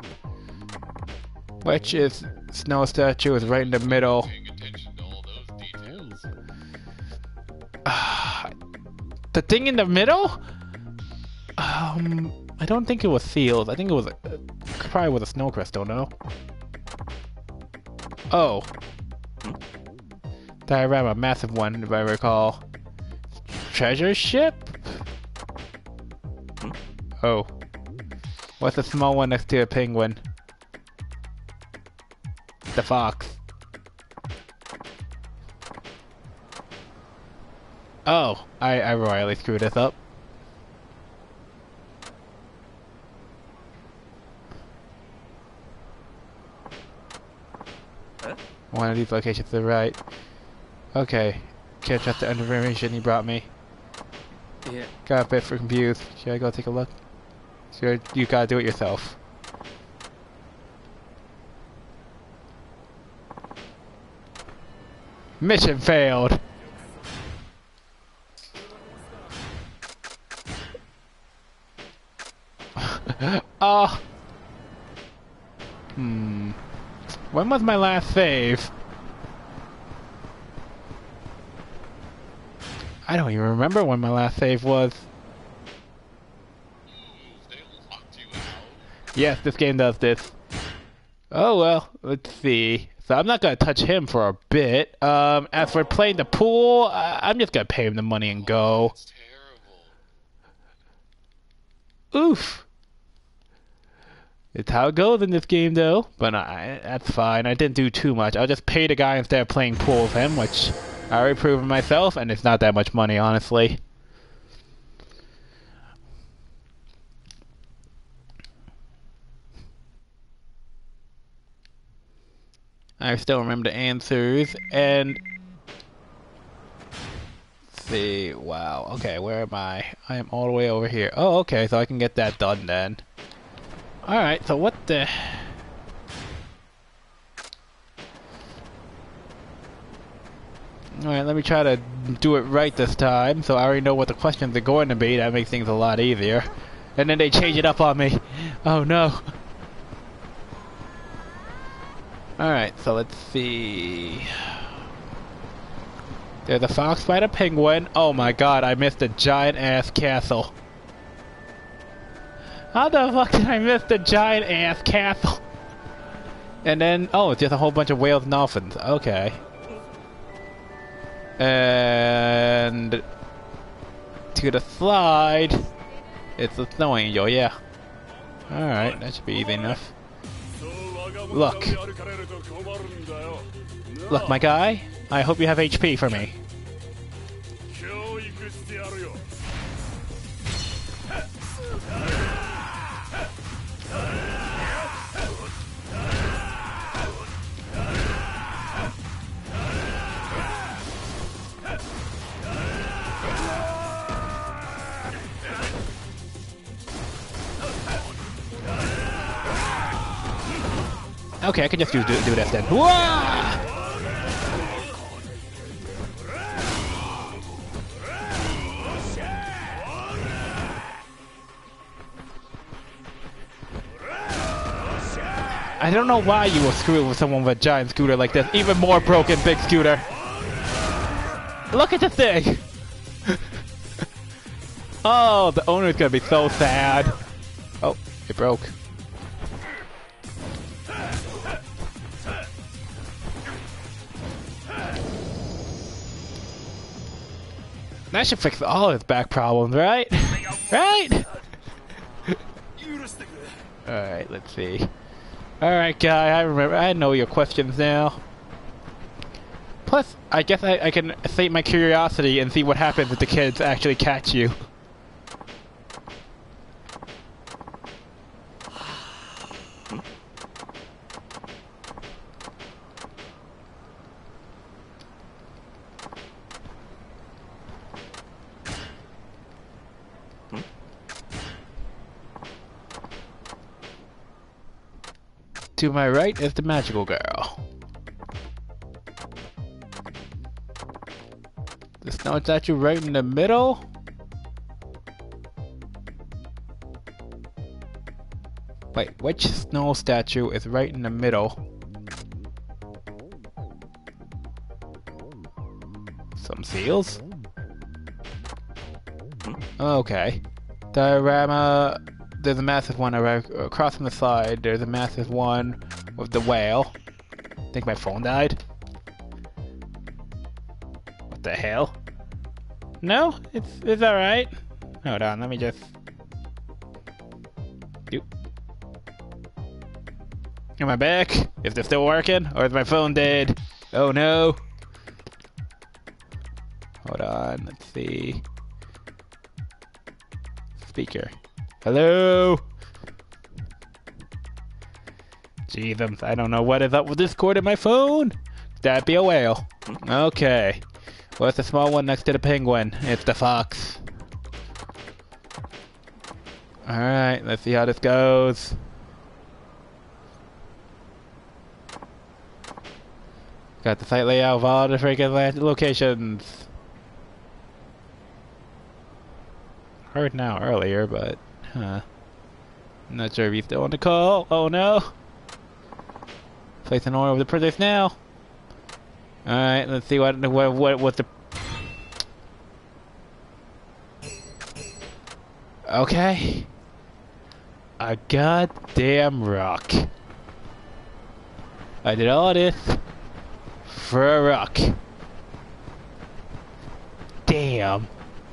Which is snow statue is right in the middle. Paying attention to all those details. The thing in the middle? Um, I don't think it was sealed. I think it was uh, probably was a snow crystal. No. Oh. Diorama, massive one, if I recall. Treasure ship? Oh. What's the small one next to a penguin? The fox. Oh, I, I royally screwed this up. Huh? One of these locations to the right. Okay. Can't trust the information he brought me. Yeah. Got a bit for confused. Should I go take a look? Sure, you gotta do it yourself. Mission failed. Oh. Hmm. When was my last save? I don't even remember when my last save was. Ooh, they locked you out. Yes, this game does this. Oh well, let's see. So I'm not gonna touch him for a bit. Um, as for playing the pool, I I'm just gonna pay him the money and go. That's terrible. Oof. It's how it goes in this game, though. But I, that's fine. I didn't do too much. I'll just pay the guy instead of playing pool with him, which I already proven myself, and it's not that much money, honestly. I still remember the answers, and... Let's see, wow. Okay, where am I? I am all the way over here. Oh, okay, so I can get that done then. Alright, so what the... Alright, let me try to do it right this time, so I already know what the questions are going to be. That makes things a lot easier. And then they change it up on me. Oh no. Alright, so let's see... There's a fox by the penguin. Oh my god, I missed a giant-ass castle. How the fuck did I miss the giant-ass castle? And then, oh, it's just a whole bunch of whales and dolphins. Okay. And... To the slide... It's a snow angel, yeah. Alright, that should be easy enough. Look. Look, my guy. I hope you have H P for me. Okay, I can just do, do, do this then. Whoa! I don't know why you were screwing with someone with a giant scooter like this. Even more broken big scooter. Look at the thing! Oh, the owner's gonna be so sad. Oh, it broke. That should fix all his back problems, right? Right? Alright, let's see. Alright, guy, I remember. I know your questions now. Plus, I guess I, I can sate my curiosity and see what happens if the kids actually catch you. To my right is the magical girl. Snow statue right in the middle? Wait, which snow statue is right in the middle? Some seals? Okay. Diorama. There's a massive one across from the side. There's a massive one with the whale. I think my phone died. What the hell? No, it's it's all right. Hold on, let me just. Doop. Am I back? Is this still working, or is my phone dead? Oh no. Hold on, let's see. Speaker. Hello? Jesus, I don't know what is up with Discord in my phone. That'd be a whale. Okay. What's the small one next to the penguin? It's the fox. Alright, let's see how this goes. Got the site layout of all the freaking locations. Heard now earlier, but huh. I'm not sure if he's still on the call. Oh no. Place an order with the project now. Alright, let's see what what what what the Okay. A goddamn rock. I did all this for a rock. Damn.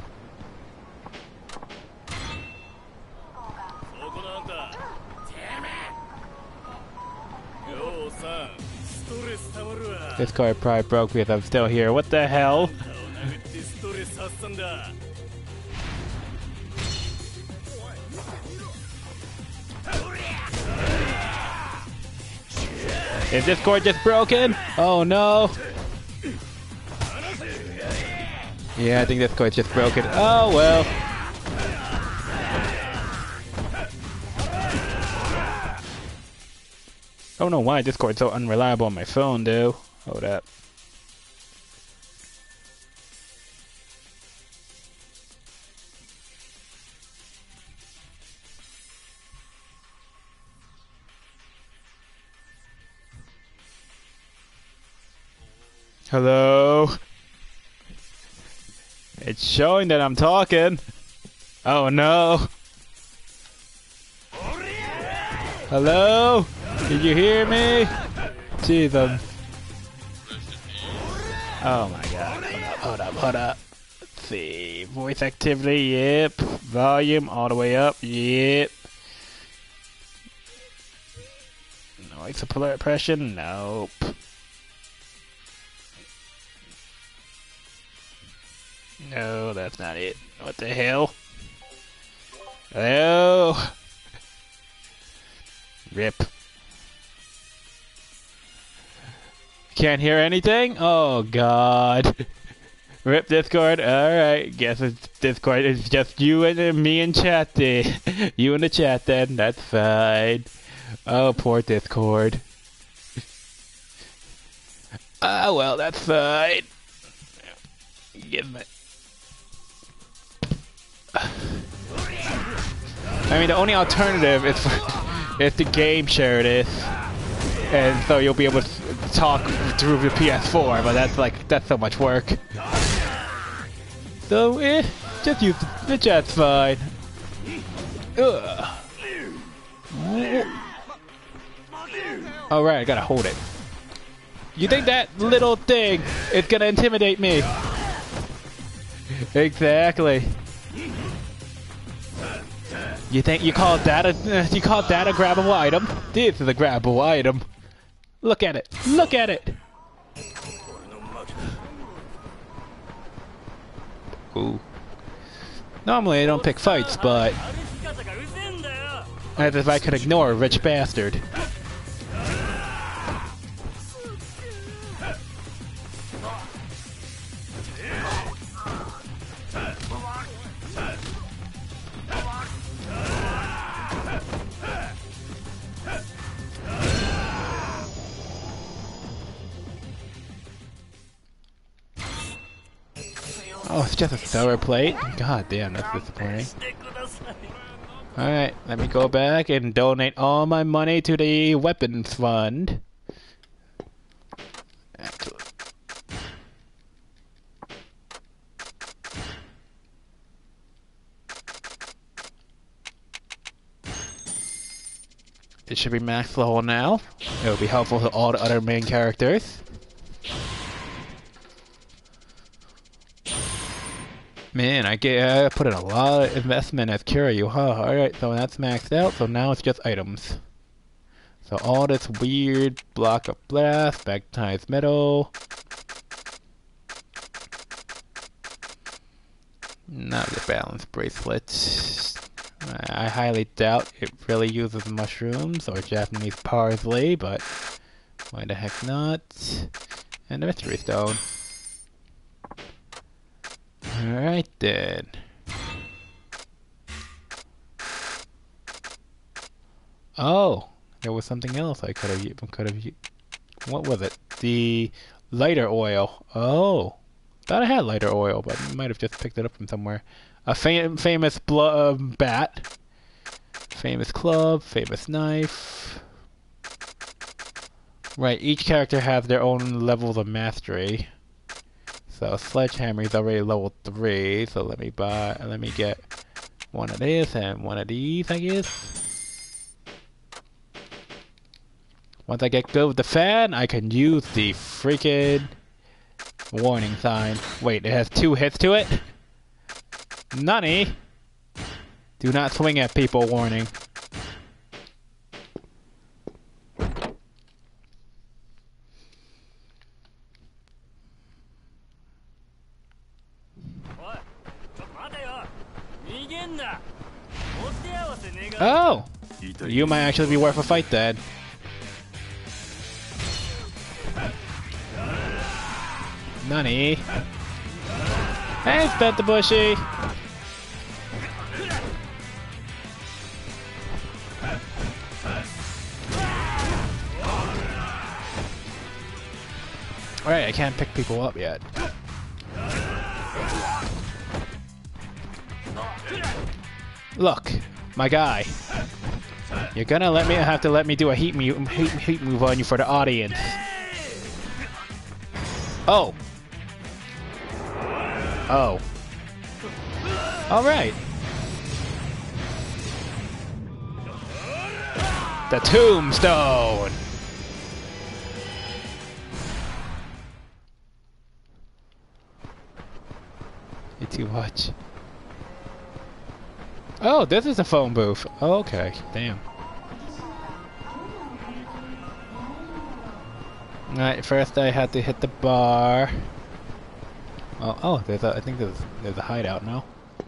This card probably broke because I'm still here. What the hell? Is this cord just broken? Oh no. Yeah, I think this cord's just broken. Oh well. I don't know why Discord's so unreliable on my phone, dude. Hold up. Hello? It's showing that I'm talking. Oh no. Hello? Did you hear me? Jesus. Oh my god. Hold up, hold up, hold up. Let's see. Voice activity, yep. Volume all the way up, yep. Noise suppression, nope. No, that's not it. What the hell? Hello? Rip. Can't hear anything? Oh god. Rip Discord. Alright, guess it's Discord. It's just you and me and chat then. You in the chat then. That's fine. Oh, poor Discord. Ah, well, that's fine. Give me. I mean, the only alternative is for, is the game share this, and so you'll be able to talk through the P S four. But that's like that's so much work. So eh, just use the, the chat's fine. Ugh. All right, I gotta hold it. You think that little thing is gonna intimidate me? Exactly. You think you call that a uh, you call that a grabbable item? This is a grabbable item. Look at it. Look at it. Ooh. Normally I don't pick fights, but as if I could ignore a rich bastard. it's just a silver plate? God damn, that's disappointing. Alright, let me go back and donate all my money to the weapons fund. Actually. It should be max level now. It will be helpful to all the other main characters. Man, I get I put in a lot of investment as Kiryu, huh? Alright, so that's maxed out, so now it's just items. So all this weird block of blast, magnetized metal. Now the balance bracelet. I highly doubt it really uses mushrooms or Japanese parsley, but why the heck not? And the mystery stone. Alright then. Oh, there was something else I could have could have. What was it? The lighter oil. Oh, thought I had lighter oil, but I might have just picked it up from somewhere. A fam famous bl uh, bat, famous club, famous knife. Right, each character has their own levels of mastery. So Sledgehammer is already level three, so let me buy, let me get one of this and one of these, I guess. Once I get good with the fan, I can use the freaking warning sign. Wait, it has two hits to it? Nani? Do not swing at people warning. Oh! You might actually be worth a fight then. Nani? Hey, Spent the Bushy! Alright, I can't pick people up yet. Look, my guy. You're gonna let me have to let me do a heat, mu heat, heat move on you for the audience. Oh. Oh. Alright. The tombstone! You too much. Oh, this is a phone booth. Oh, okay, damn. Alright, first I had to hit the bar. Oh, oh, there's a, I think there's, there's a hideout now.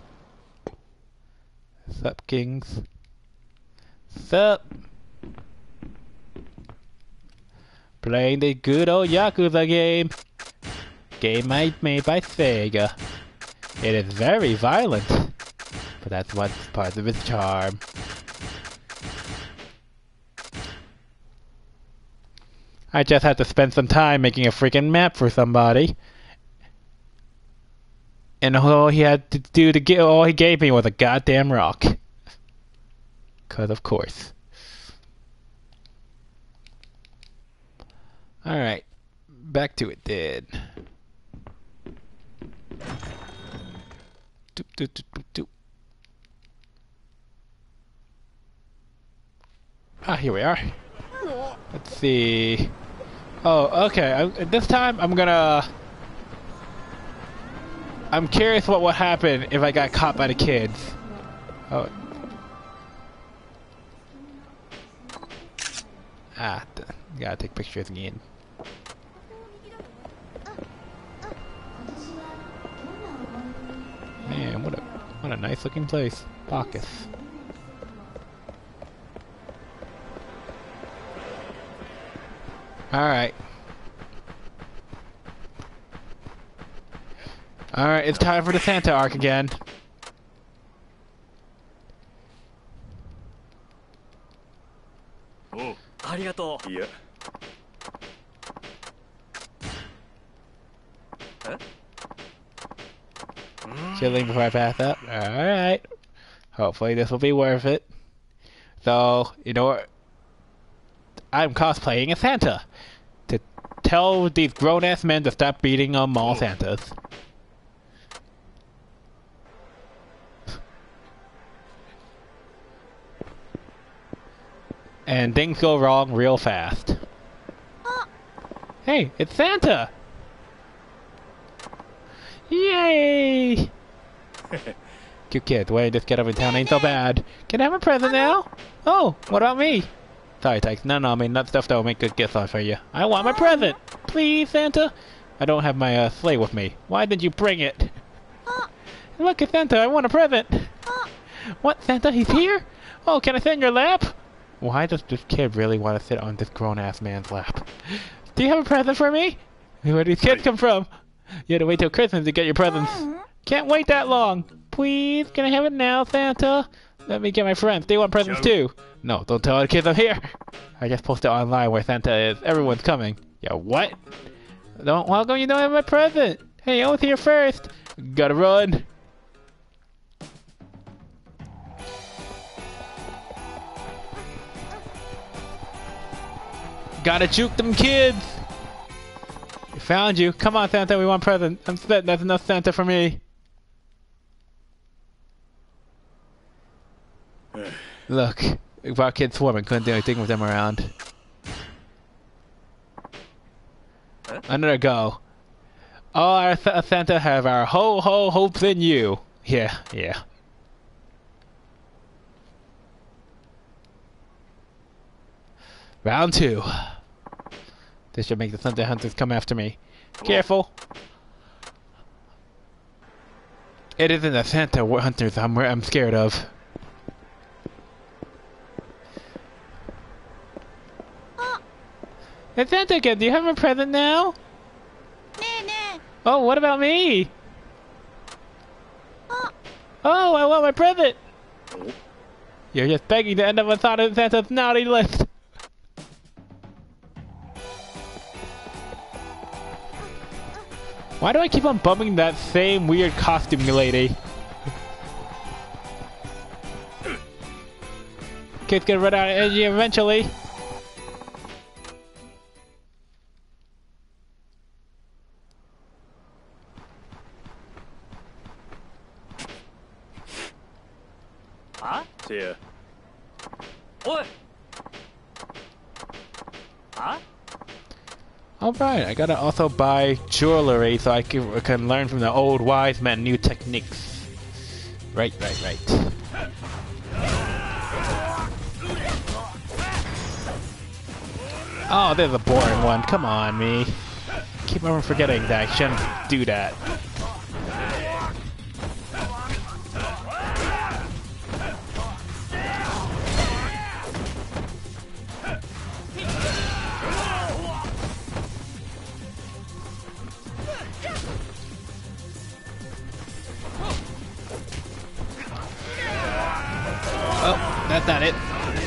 Sup, kings? Sup? Playing the good old Yakuza game. Game made by Sega. It is very violent, but that's what's part of its charm. I just had to spend some time making a freaking map for somebody. And all he had to do to get, all he gave me was a goddamn rock. Cause of course. Alright. Back to it then. Doop, doop, doop, doop, doop. Ah, here we are. Let's see. Oh, okay. I, this time I'm gonna... I'm curious what would happen if I got caught by the kids. Oh. Ah, gotta take pictures again. Man, what a what a nice looking place. Bacchus. Alright. Alright, it's time for the Santa arc again. Oh, arigato. Yeah. Huh? Chilling before I pass up. Alright. Hopefully this will be worth it. So, you know what? I'm cosplaying as Santa. To tell these grown-ass men to stop beating on mall Santas. And things go wrong real fast. Hey, it's Santa! Yay! Cute kid, way just get up in town ain't so bad. Can I have a present now? Oh, what about me? Sorry, Tykes. No, no, I mean, that stuff that will make good gifts on for you. I want my present! Please, Santa? I don't have my uh, sleigh with me. Why did you bring it? Look, it's Santa. I want a present. What, Santa? He's here? Oh, can I sit in your lap? Why does this kid really want to sit on this grown-ass man's lap? Do you have a present for me? Where do these kids come from? You had to wait till Christmas to get your presents. Can't wait that long. Please, can I have it now, Santa? Let me get my friends. They want presents too. No, don't tell the kids I'm here. I just posted online where Santa is. Everyone's coming. Yeah, what? Don't. How come you don't have my present? Hey, I was here first. Gotta run. Gotta juke them kids. We found you. Come on, Santa. We want present. I'm set. That's enough Santa for me. Look, we brought kids swarming. Couldn't do anything with them around. Another go. All our Th Santa have our ho ho hopes in you. Yeah, yeah. Round two. This should make the Santa hunters come after me. Careful. It isn't the Santa hunters I'm I'm scared of. It's Santa again. Do you have a present now? Oh, what about me? Oh, I want my present. You're just begging to end up on Santa's naughty list. Why do I keep on bumping that same weird costume lady? Kid's gonna run out of energy eventually. Huh? Yeah. What? Huh? Alright, I gotta also buy jewelry so I can, can learn from the old wise men new techniques. Right, right, right. Oh, there's a boring one. Come on, me. Keep on forgetting that I shouldn't do that. Oh, that's not it.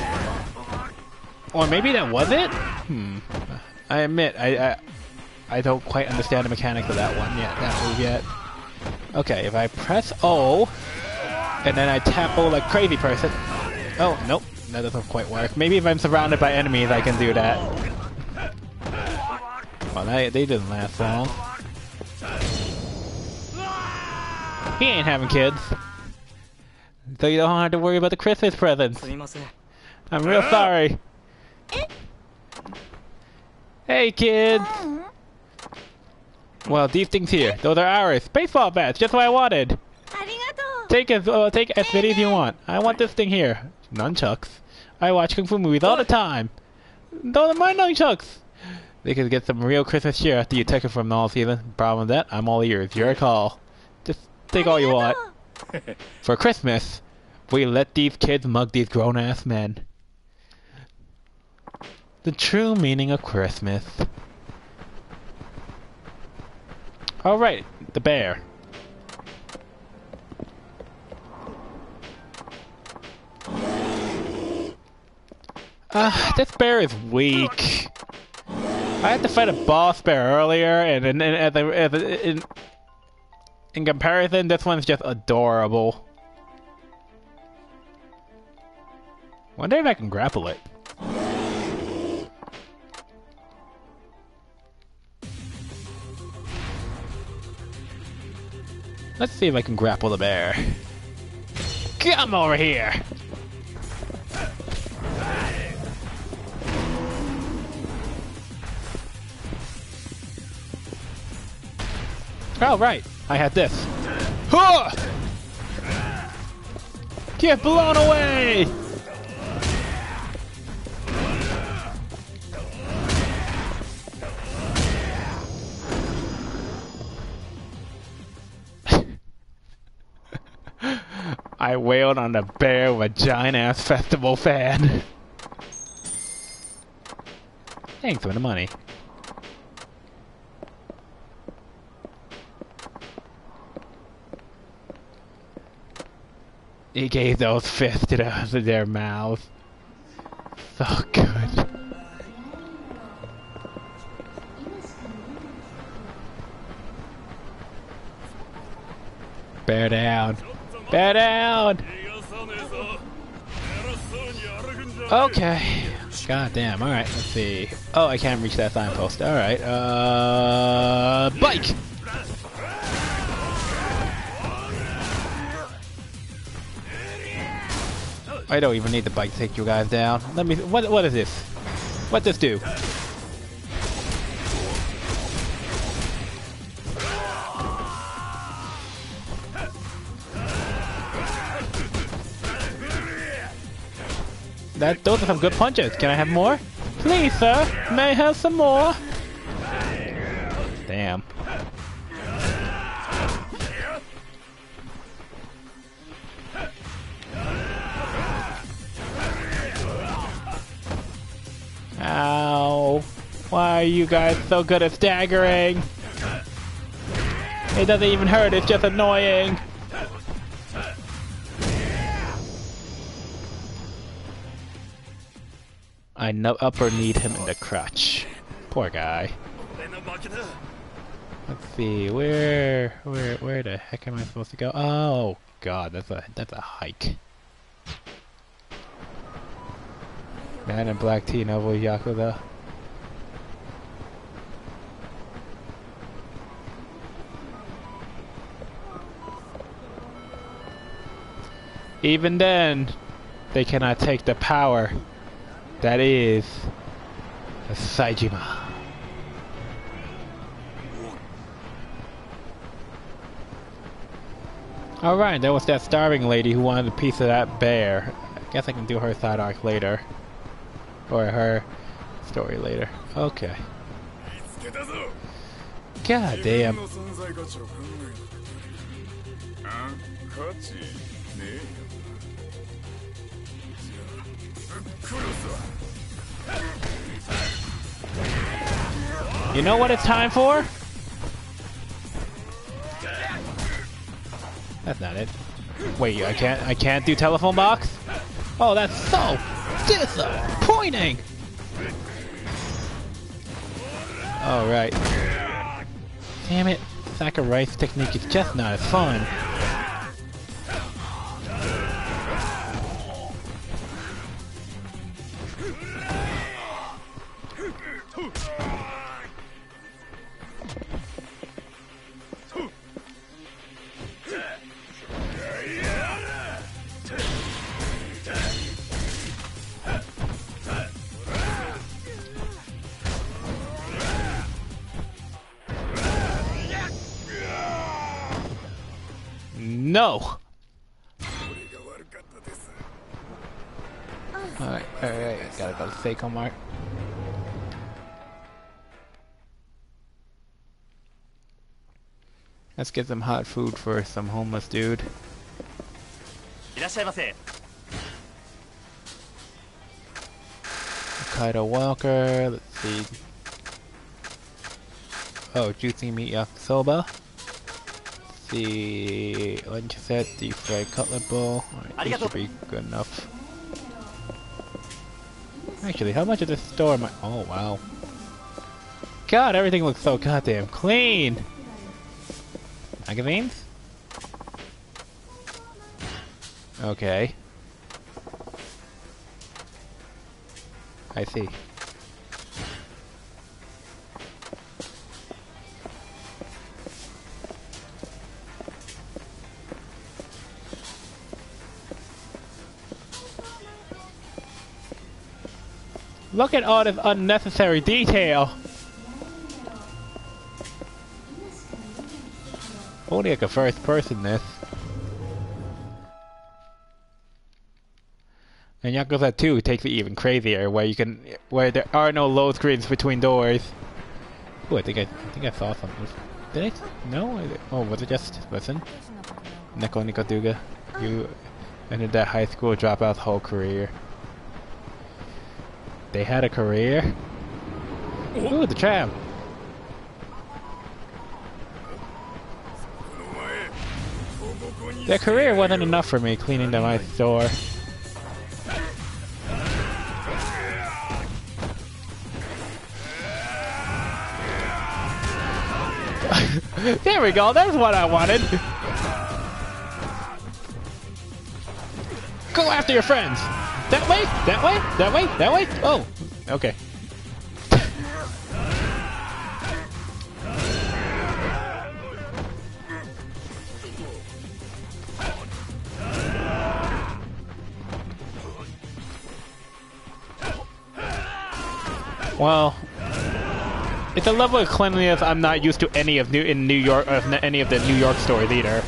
Or maybe that was it? Hmm. I admit, I, I I don't quite understand the mechanics of that one yet, that move yet. Okay, if I press O, and then I tap O like crazy person. Oh, nope. That doesn't quite work. Maybe if I'm surrounded by enemies, I can do that. Well, they, they didn't last long. He ain't having kids. So you don't have to worry about the Christmas presents. I'm real sorry. Hey, kids! Well, these things here, those are ours. Baseball bats, just what I wanted. Take as uh, take as many as you want. I want this thing here. Nunchucks. I watch kung fu movies all the time. Those are my nunchucks. They could get some real Christmas cheer after you take it from them all season. Problem with that, I'm all ears. Your call. Just take all you want. For Christmas, we let these kids mug these grown-ass men. The true meaning of Christmas. Alright, the bear. Uh, this bear is weak. I had to fight a boss bear earlier, and and, and, and, and, and in comparison, this one's just adorable. Wonder if I can grapple it. Let's see if I can grapple the bear. Come over here! Oh, right. I had this. Huh! Get blown away! I wailed on a bear with a giant-ass festival fan. Thanks for the money. He gave those fists to, the, to their mouths. So good. Bear down. Bear down! Okay. God damn, alright, let's see. Oh, I can't reach that signpost. Alright, uh... bike! I don't even need the bike to take you guys down. Let me... What, what is this? What does this do? That, those are some good punches. Can I have more? Please, sir. May I have some more? Damn. Ow. Why are you guys so good at staggering? It doesn't even hurt, it's just annoying. I no upper kneed him in the crotch. Poor guy. Let's see, where, where, where the heck am I supposed to go? Oh God, that's a that's a hike. Man in black tea, noble Yakuza. Even then, they cannot take the power that is the Saejima. Alright, that was that starving lady who wanted a piece of that bear. I guess I can do her side arc later. Or her story later. Okay. God damn. You know what it's time for? That's not it. Wait, I can't I can't do telephone box? Oh, that's so disappointing! Alright. Damn it. Sakurai's technique is just not as fun. No! Alright, alright, gotta go to Seiko Mart. Let's get some hot food for some homeless dude. Kaido Walker, let's see. Oh, juicy meat yakisoba. The lunch set, the fried cutlet bowl. Alright, this should be good enough. Actually, how much of this store am I? Oh, wow. God, everything looks so goddamn clean! Magazines? Okay. I see. Look at all this unnecessary detail. Only like a first person this. And Yakuza two takes it even crazier, where you can, where there are no load screens between doors. Oh, I think I, I think I saw something. Did I? No? I, oh, was it just listen? Neko Nikoduga, you ended that high school dropout's whole career. They had a career? Ooh, the tram. Their career wasn't enough for me cleaning the my store. There we go, that's what I wanted. Go after your friends. That way, that way, that way, that way. Oh, okay. Well, it's a level of cleanliness I'm not used to any of New in New York, of any of the New York stores either.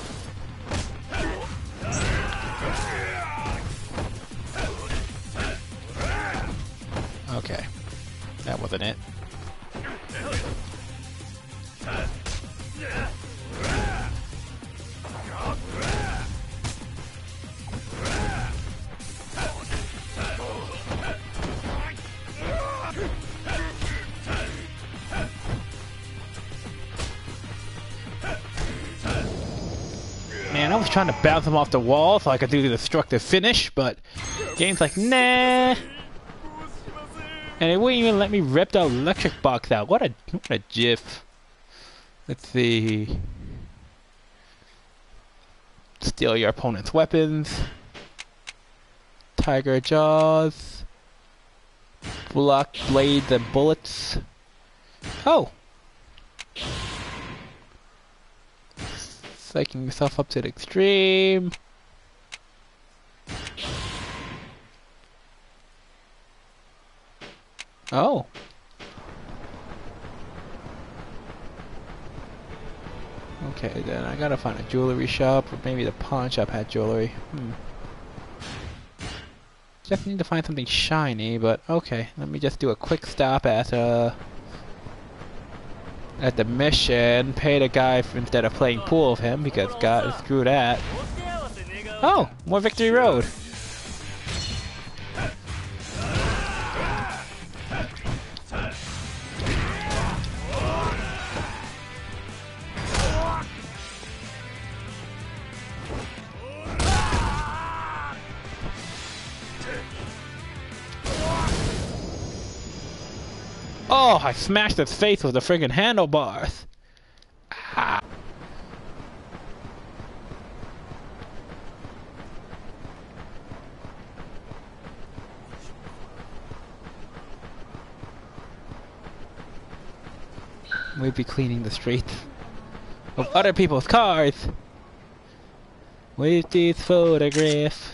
Okay, that wasn't it. Man, I was trying to bounce him off the wall so I could do the destructive finish, but game's like, nah. And it wouldn't even let me rip the electric box out. What a what a jiff. Let's see. Steal your opponent's weapons. Tiger jaws. Block blades and bullets. Oh. Psyching yourself up to the extreme. Oh. Okay, then I gotta find a jewelry shop, or maybe the pawn shop had jewelry. Hmm. Just need to find something shiny, but okay. Let me just do a quick stop at uh at the mission. Pay the guy for, instead of playing pool with him, because God, screw that. Oh, more Victory Road. Oh, I smashed his face with the friggin' handlebars. Ah. We'd be cleaning the streets of other people's cars with these photographs.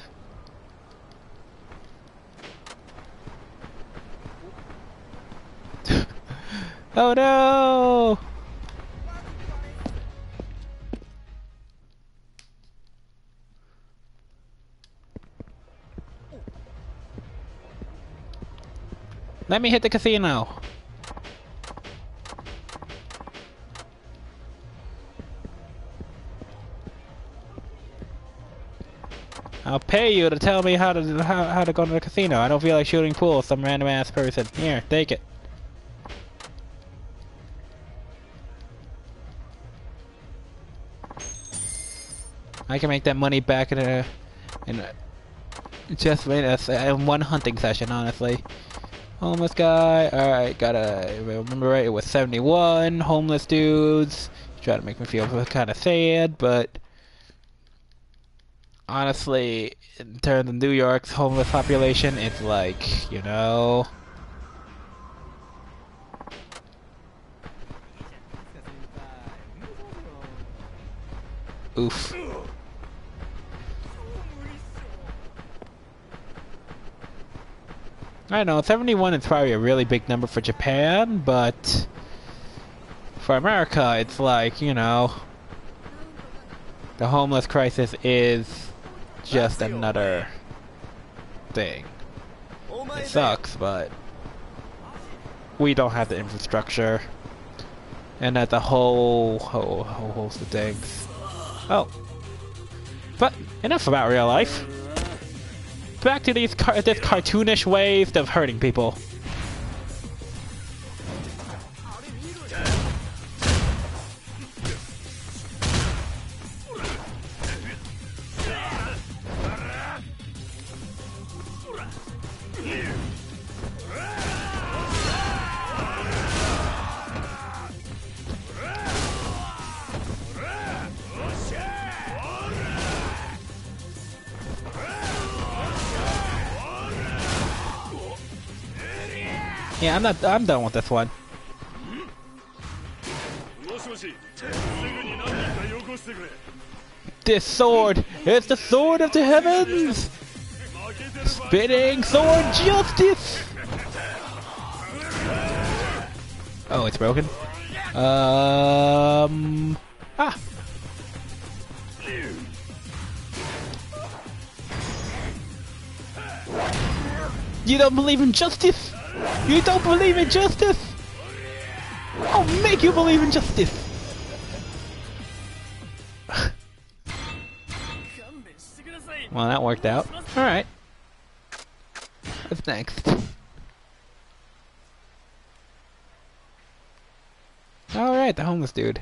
Oh no! Let me hit the casino. I'll pay you to tell me how to how, how to go to the casino. I don't feel like shooting pool with some random ass person. Here, take it. I can make that money back in a, in a, just in, a, in one hunting session, honestly. Homeless guy, alright, gotta remember right, it was seventy-one homeless dudes. Try to make me feel kind of sad, but honestly, in terms of New York's homeless population, it's like, you know... Oof. I know, seventy-one is probably a really big number for Japan, but... for America, it's like, you know... the homeless crisis is just another thing. It sucks, but... we don't have the infrastructure. And that's a whole, whole, whole host of things. Oh. But, enough about real life. Back to these car this cartoonish ways of hurting people. Yeah, I'm not. I'm done with this one. This sword is the sword of the heavens. Spitting sword justice. Oh, it's broken. Um. Ah. You don't believe in justice? You don't believe in justice? I'll make you believe in justice! Well, that worked out. Alright. What's next? Alright, the homeless dude.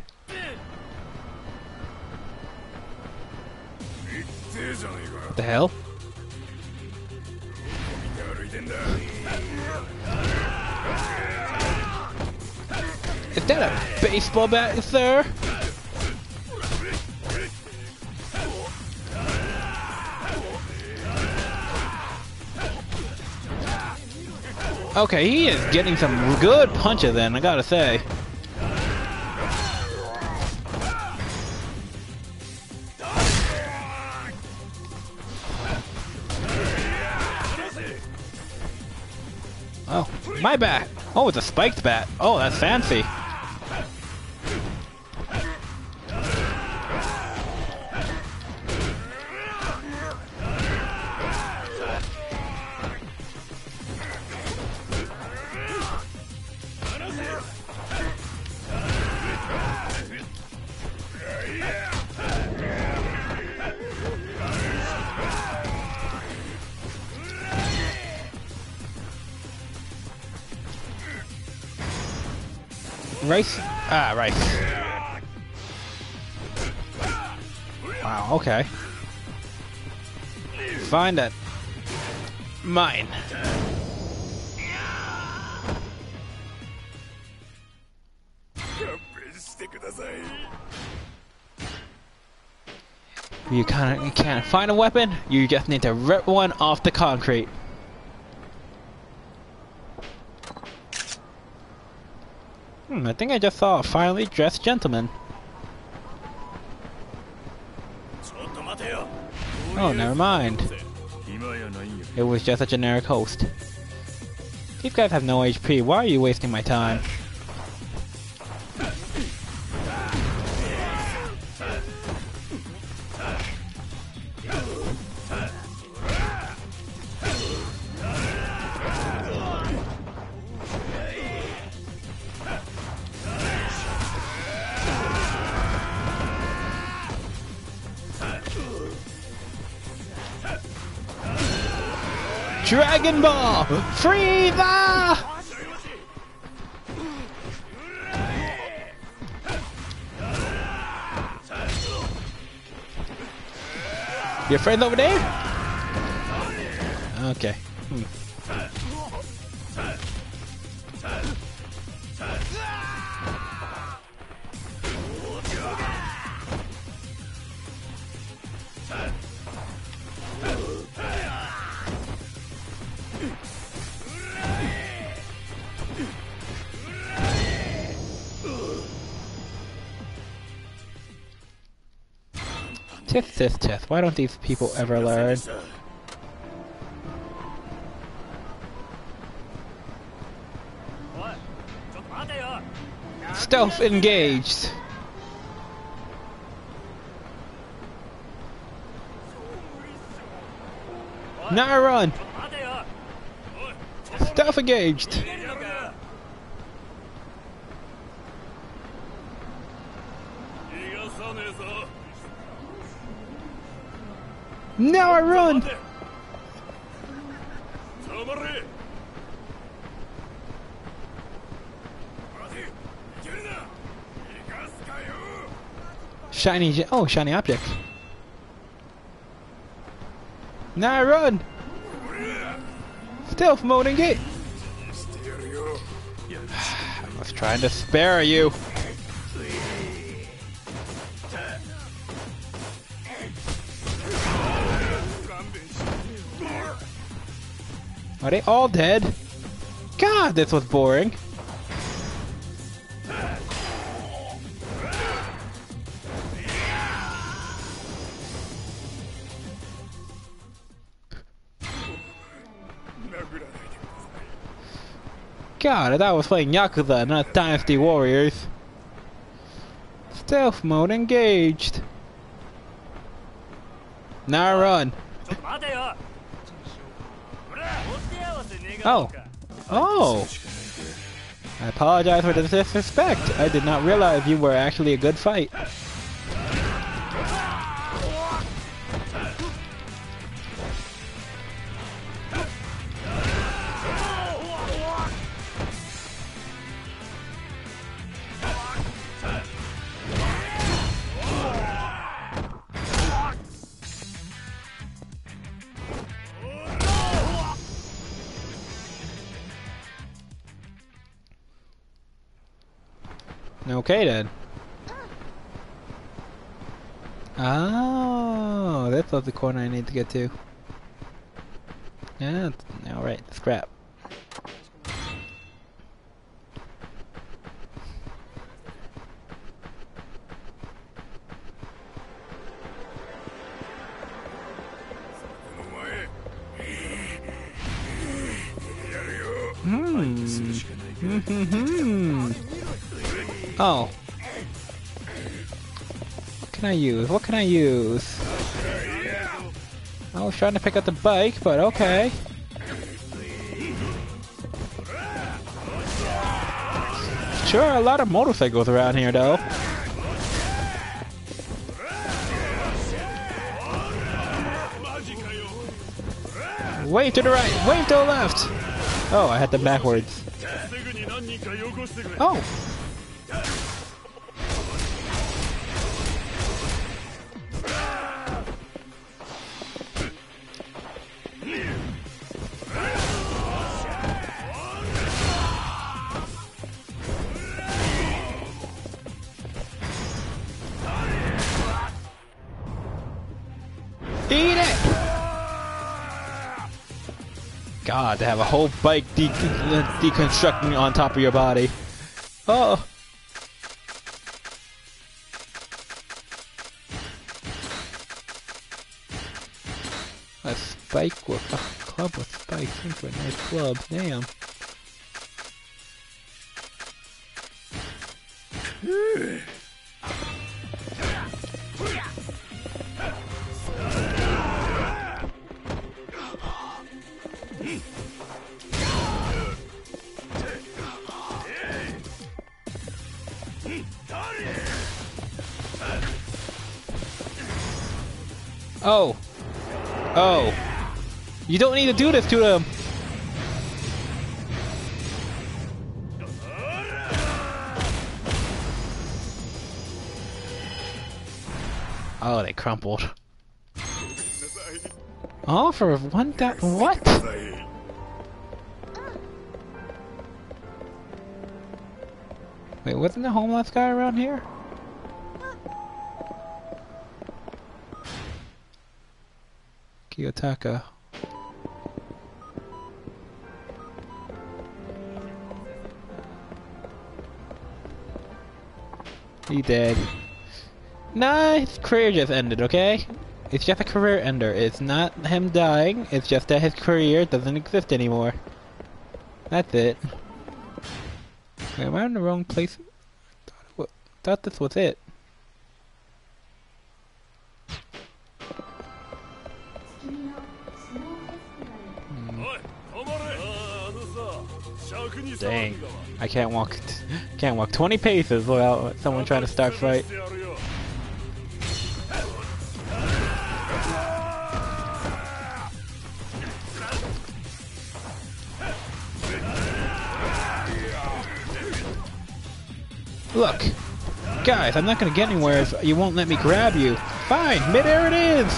What the hell? Is that a baseball bat, sir? Okay, he is getting some good punches in, I gotta say. Oh, my bat! Oh, it's a spiked bat. Oh, that's fancy. Rice? Ah, rice. Wow, okay. Find that. Mine. You kinda you can't find a weapon, you just need to rip one off the concrete. Hmm, I think I just saw a finely dressed gentleman. Oh, never mind. It was just a generic host. These guys have no H P. Why are you wasting my time? Dragon Ball! Frieza! Your friend over there? Okay. Hmm. Tith, tith, tith. Why don't these people ever learn? おいちょっと待てよ Stealth engaged. Now run. ちょっと待てよ Stealth engaged. 逃げるのかよ逃がさねえぞ Now I run. 待て止まれ待ていけるな逃がすかよ Shiny. ge- Oh, shiny object. Now I run. Stealth mode engaged. してやるよ I was trying to spare you. Are they all dead? God, this was boring. God, I thought I was playing Yakuza, not Dynasty Warriors. Stealth mode engaged. Now I run. ちょっと待てよほらお手合わせ願おう Oh. か Oh. I apologize for the disrespect. I did not realize you were actually a good fight. Okay then. Oh, that's not the corner I need to get to. Yeah, alright, scrap. Hmm. Hmm. Oh. What can I use? What can I use? I was trying to pick up the bike, but okay. Sure, a lot of motorcycles around here, though. Wave to the right, wave to the left. Oh, I had them backwards. すぐに何人かよこしてくれ Oh. Eat it! God, to have a whole bike de uh, deconstructing on top of your body. Oh. A spike with a club with spikes into a nice club. Damn. Oh. Oh. You don't need to do this to them. Oh, they crumpled. Oh, for one that what? Wait, wasn't the homeless guy around here? Kiyotaka. He dead. Nah, his career just ended, okay? It's just a career ender. It's not him dying, it's just that his career doesn't exist anymore. That's it. Wait, am I in the wrong place? I thought this was it. Dang, I can't walk. Can't walk twenty paces without someone trying to start fight. Look, guys, I'm not gonna get anywhere if you won't let me grab you. Fine, midair it is.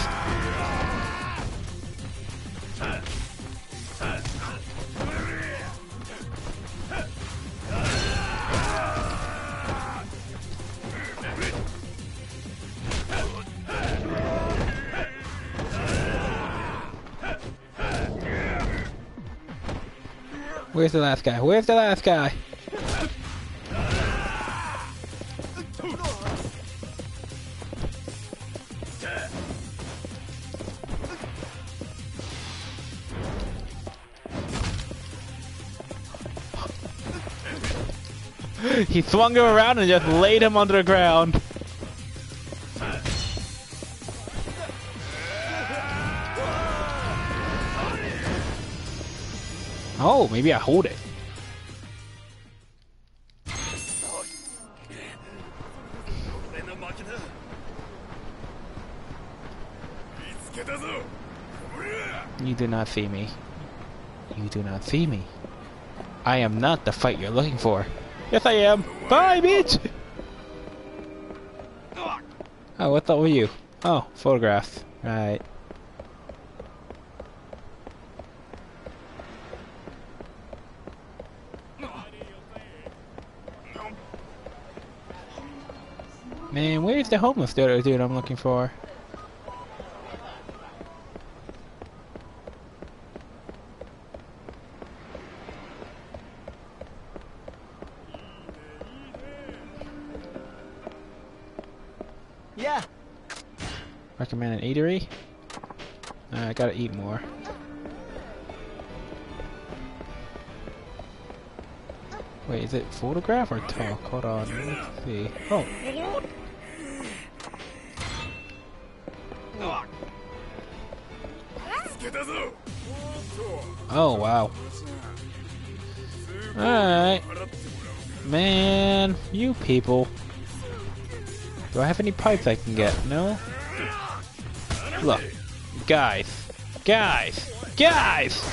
Where's the last guy? Where's the last guy? He swung him around and just laid him under the ground. Oh, maybe I hold it. You do not see me. You do not see me. I am not the fight you're looking for. Yes, I am. Bye, bitch! Oh, what's up with you? Oh, photographs. Right. Man, where's the homeless dude dude I'm looking for? Yeah. Recommend an eatery? Uh, I gotta eat more. Wait, is it photograph or talk? Hold on, let's see. Oh. Oh, wow. Alright. Man, you people. Do I have any pipes I can get? No? Look. Guys. Guys. Guys!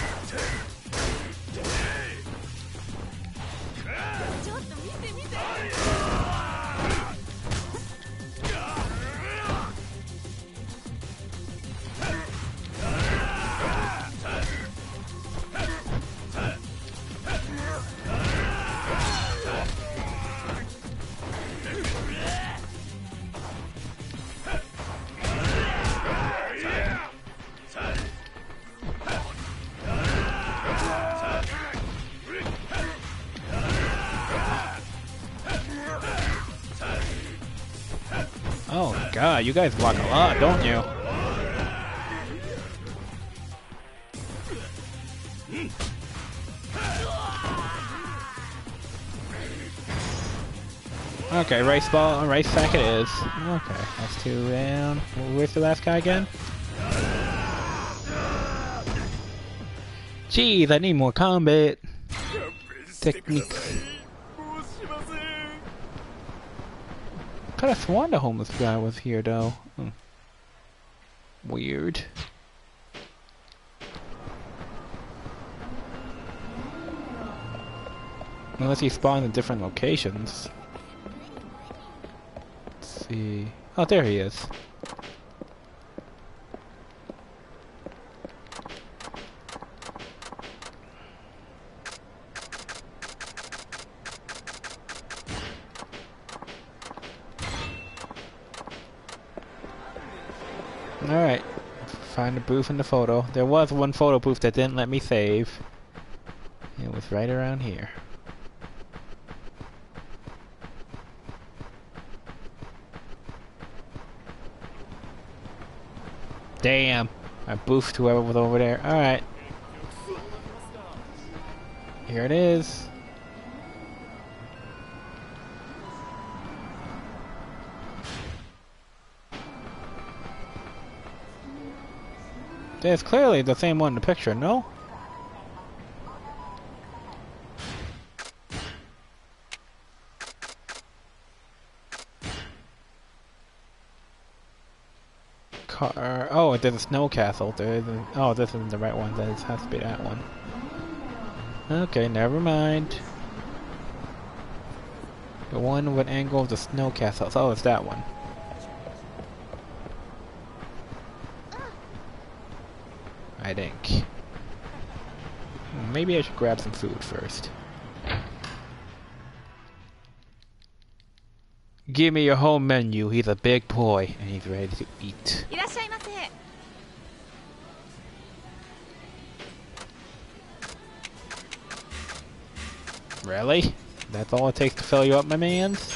Oh god, you guys block a lot, don't you? Okay, rice ball, rice sack it is. Okay, that's two down. Where's the last guy again? Jeez, I need more combat techniques. Could have sworn the homeless guy was here though. Hmm. Weird. Unless he spawns in different locations. Let's see. Oh, there he is. Alright. Find a booth in the photo. There was one photo booth that didn't let me save. It was right around here. Damn. I boofed whoever was over there. Alright. Here it is. There's clearly the same one in the picture, no? Car. Oh, there's a snow castle. There isn't. Oh, this isn't the right one. This has to be that one. Okay, never mind. The one with angle of the snow castle. Oh, it's that one. I think. Maybe I should grab some food first. Give me your whole menu. He's a big boy and he's ready to eat. Really? That's all it takes to fill you up, my mans?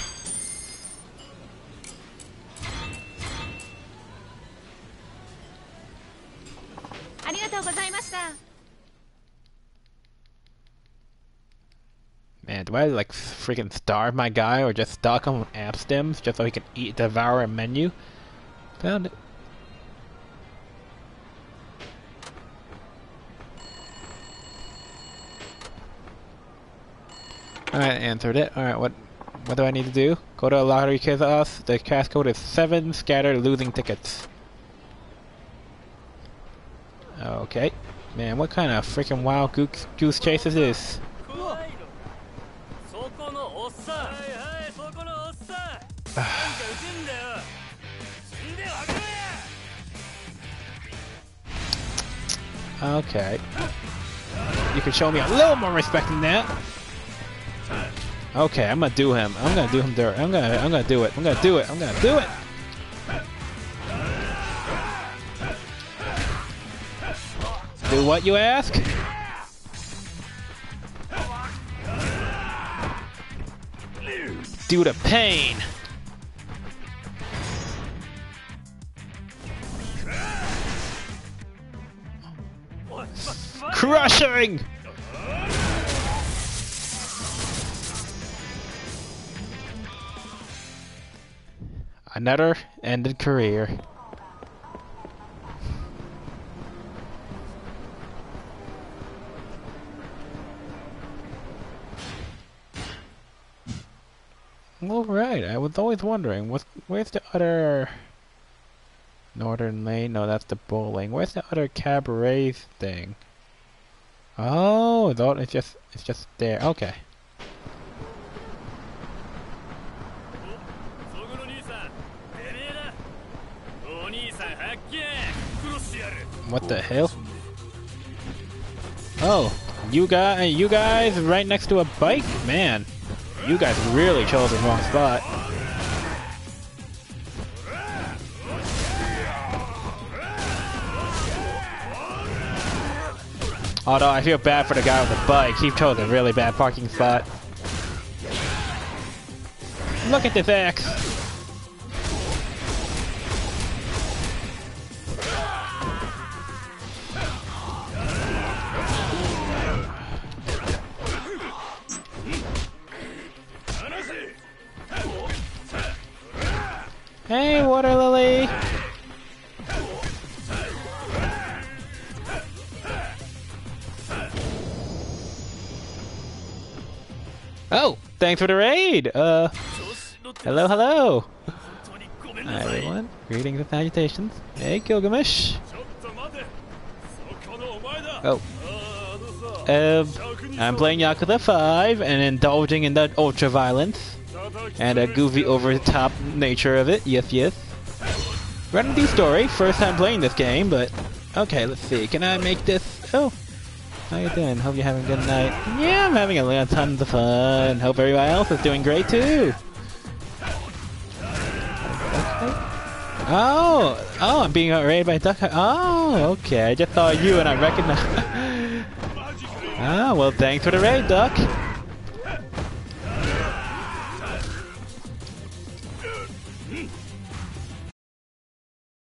Man, do I like freaking starve my guy or just stock him with abstims just so he can eat, devour a menu? Found it. Alright, answered it. Alright, what what do I need to do? Go to a lottery kiosk. The cash code is seven scattered losing tickets. Okay. Man, what kind of freaking wild goose, goose chase is this? Okay. You can show me a little more respect than that. Okay, I'm gonna do him. I'm gonna do him dirt. I'm gonna I'm gonna do it. I'm gonna do it. I'm gonna do it. Do what you ask? Do the pain. Crushing! Another ended career. All right, I was always wondering, what's, where's the other Northern Lane? No, that's the bowling. Where's the other cabaret thing? Oh, it's just it's just there. Okay. What the hell? Oh, you guys, you guys right next to a bike? Man, you guys really chose the wrong spot. Although I feel bad for the guy with the bike, he chose a really bad parking spot. Look at this axe! Hey, Water Lily! Oh, thanks for the raid! Uh, hello, hello! Hi everyone, greetings and salutations. Hey, Gilgamesh! Oh. Um, I'm playing Yakuza five and indulging in the ultra violence and a goofy over the top nature of it. Yes, yes. Running through story, first time playing this game, but okay, let's see. Can I make this? Oh. How you doing? Hope you're having a good night. Yeah, I'm having a lot of tons of fun. Hope everybody else is doing great too. Okay. Oh, oh, I'm being raided by Duck. Oh, okay. I just saw you and I recognized. Ah, well, thanks for the raid, Duck.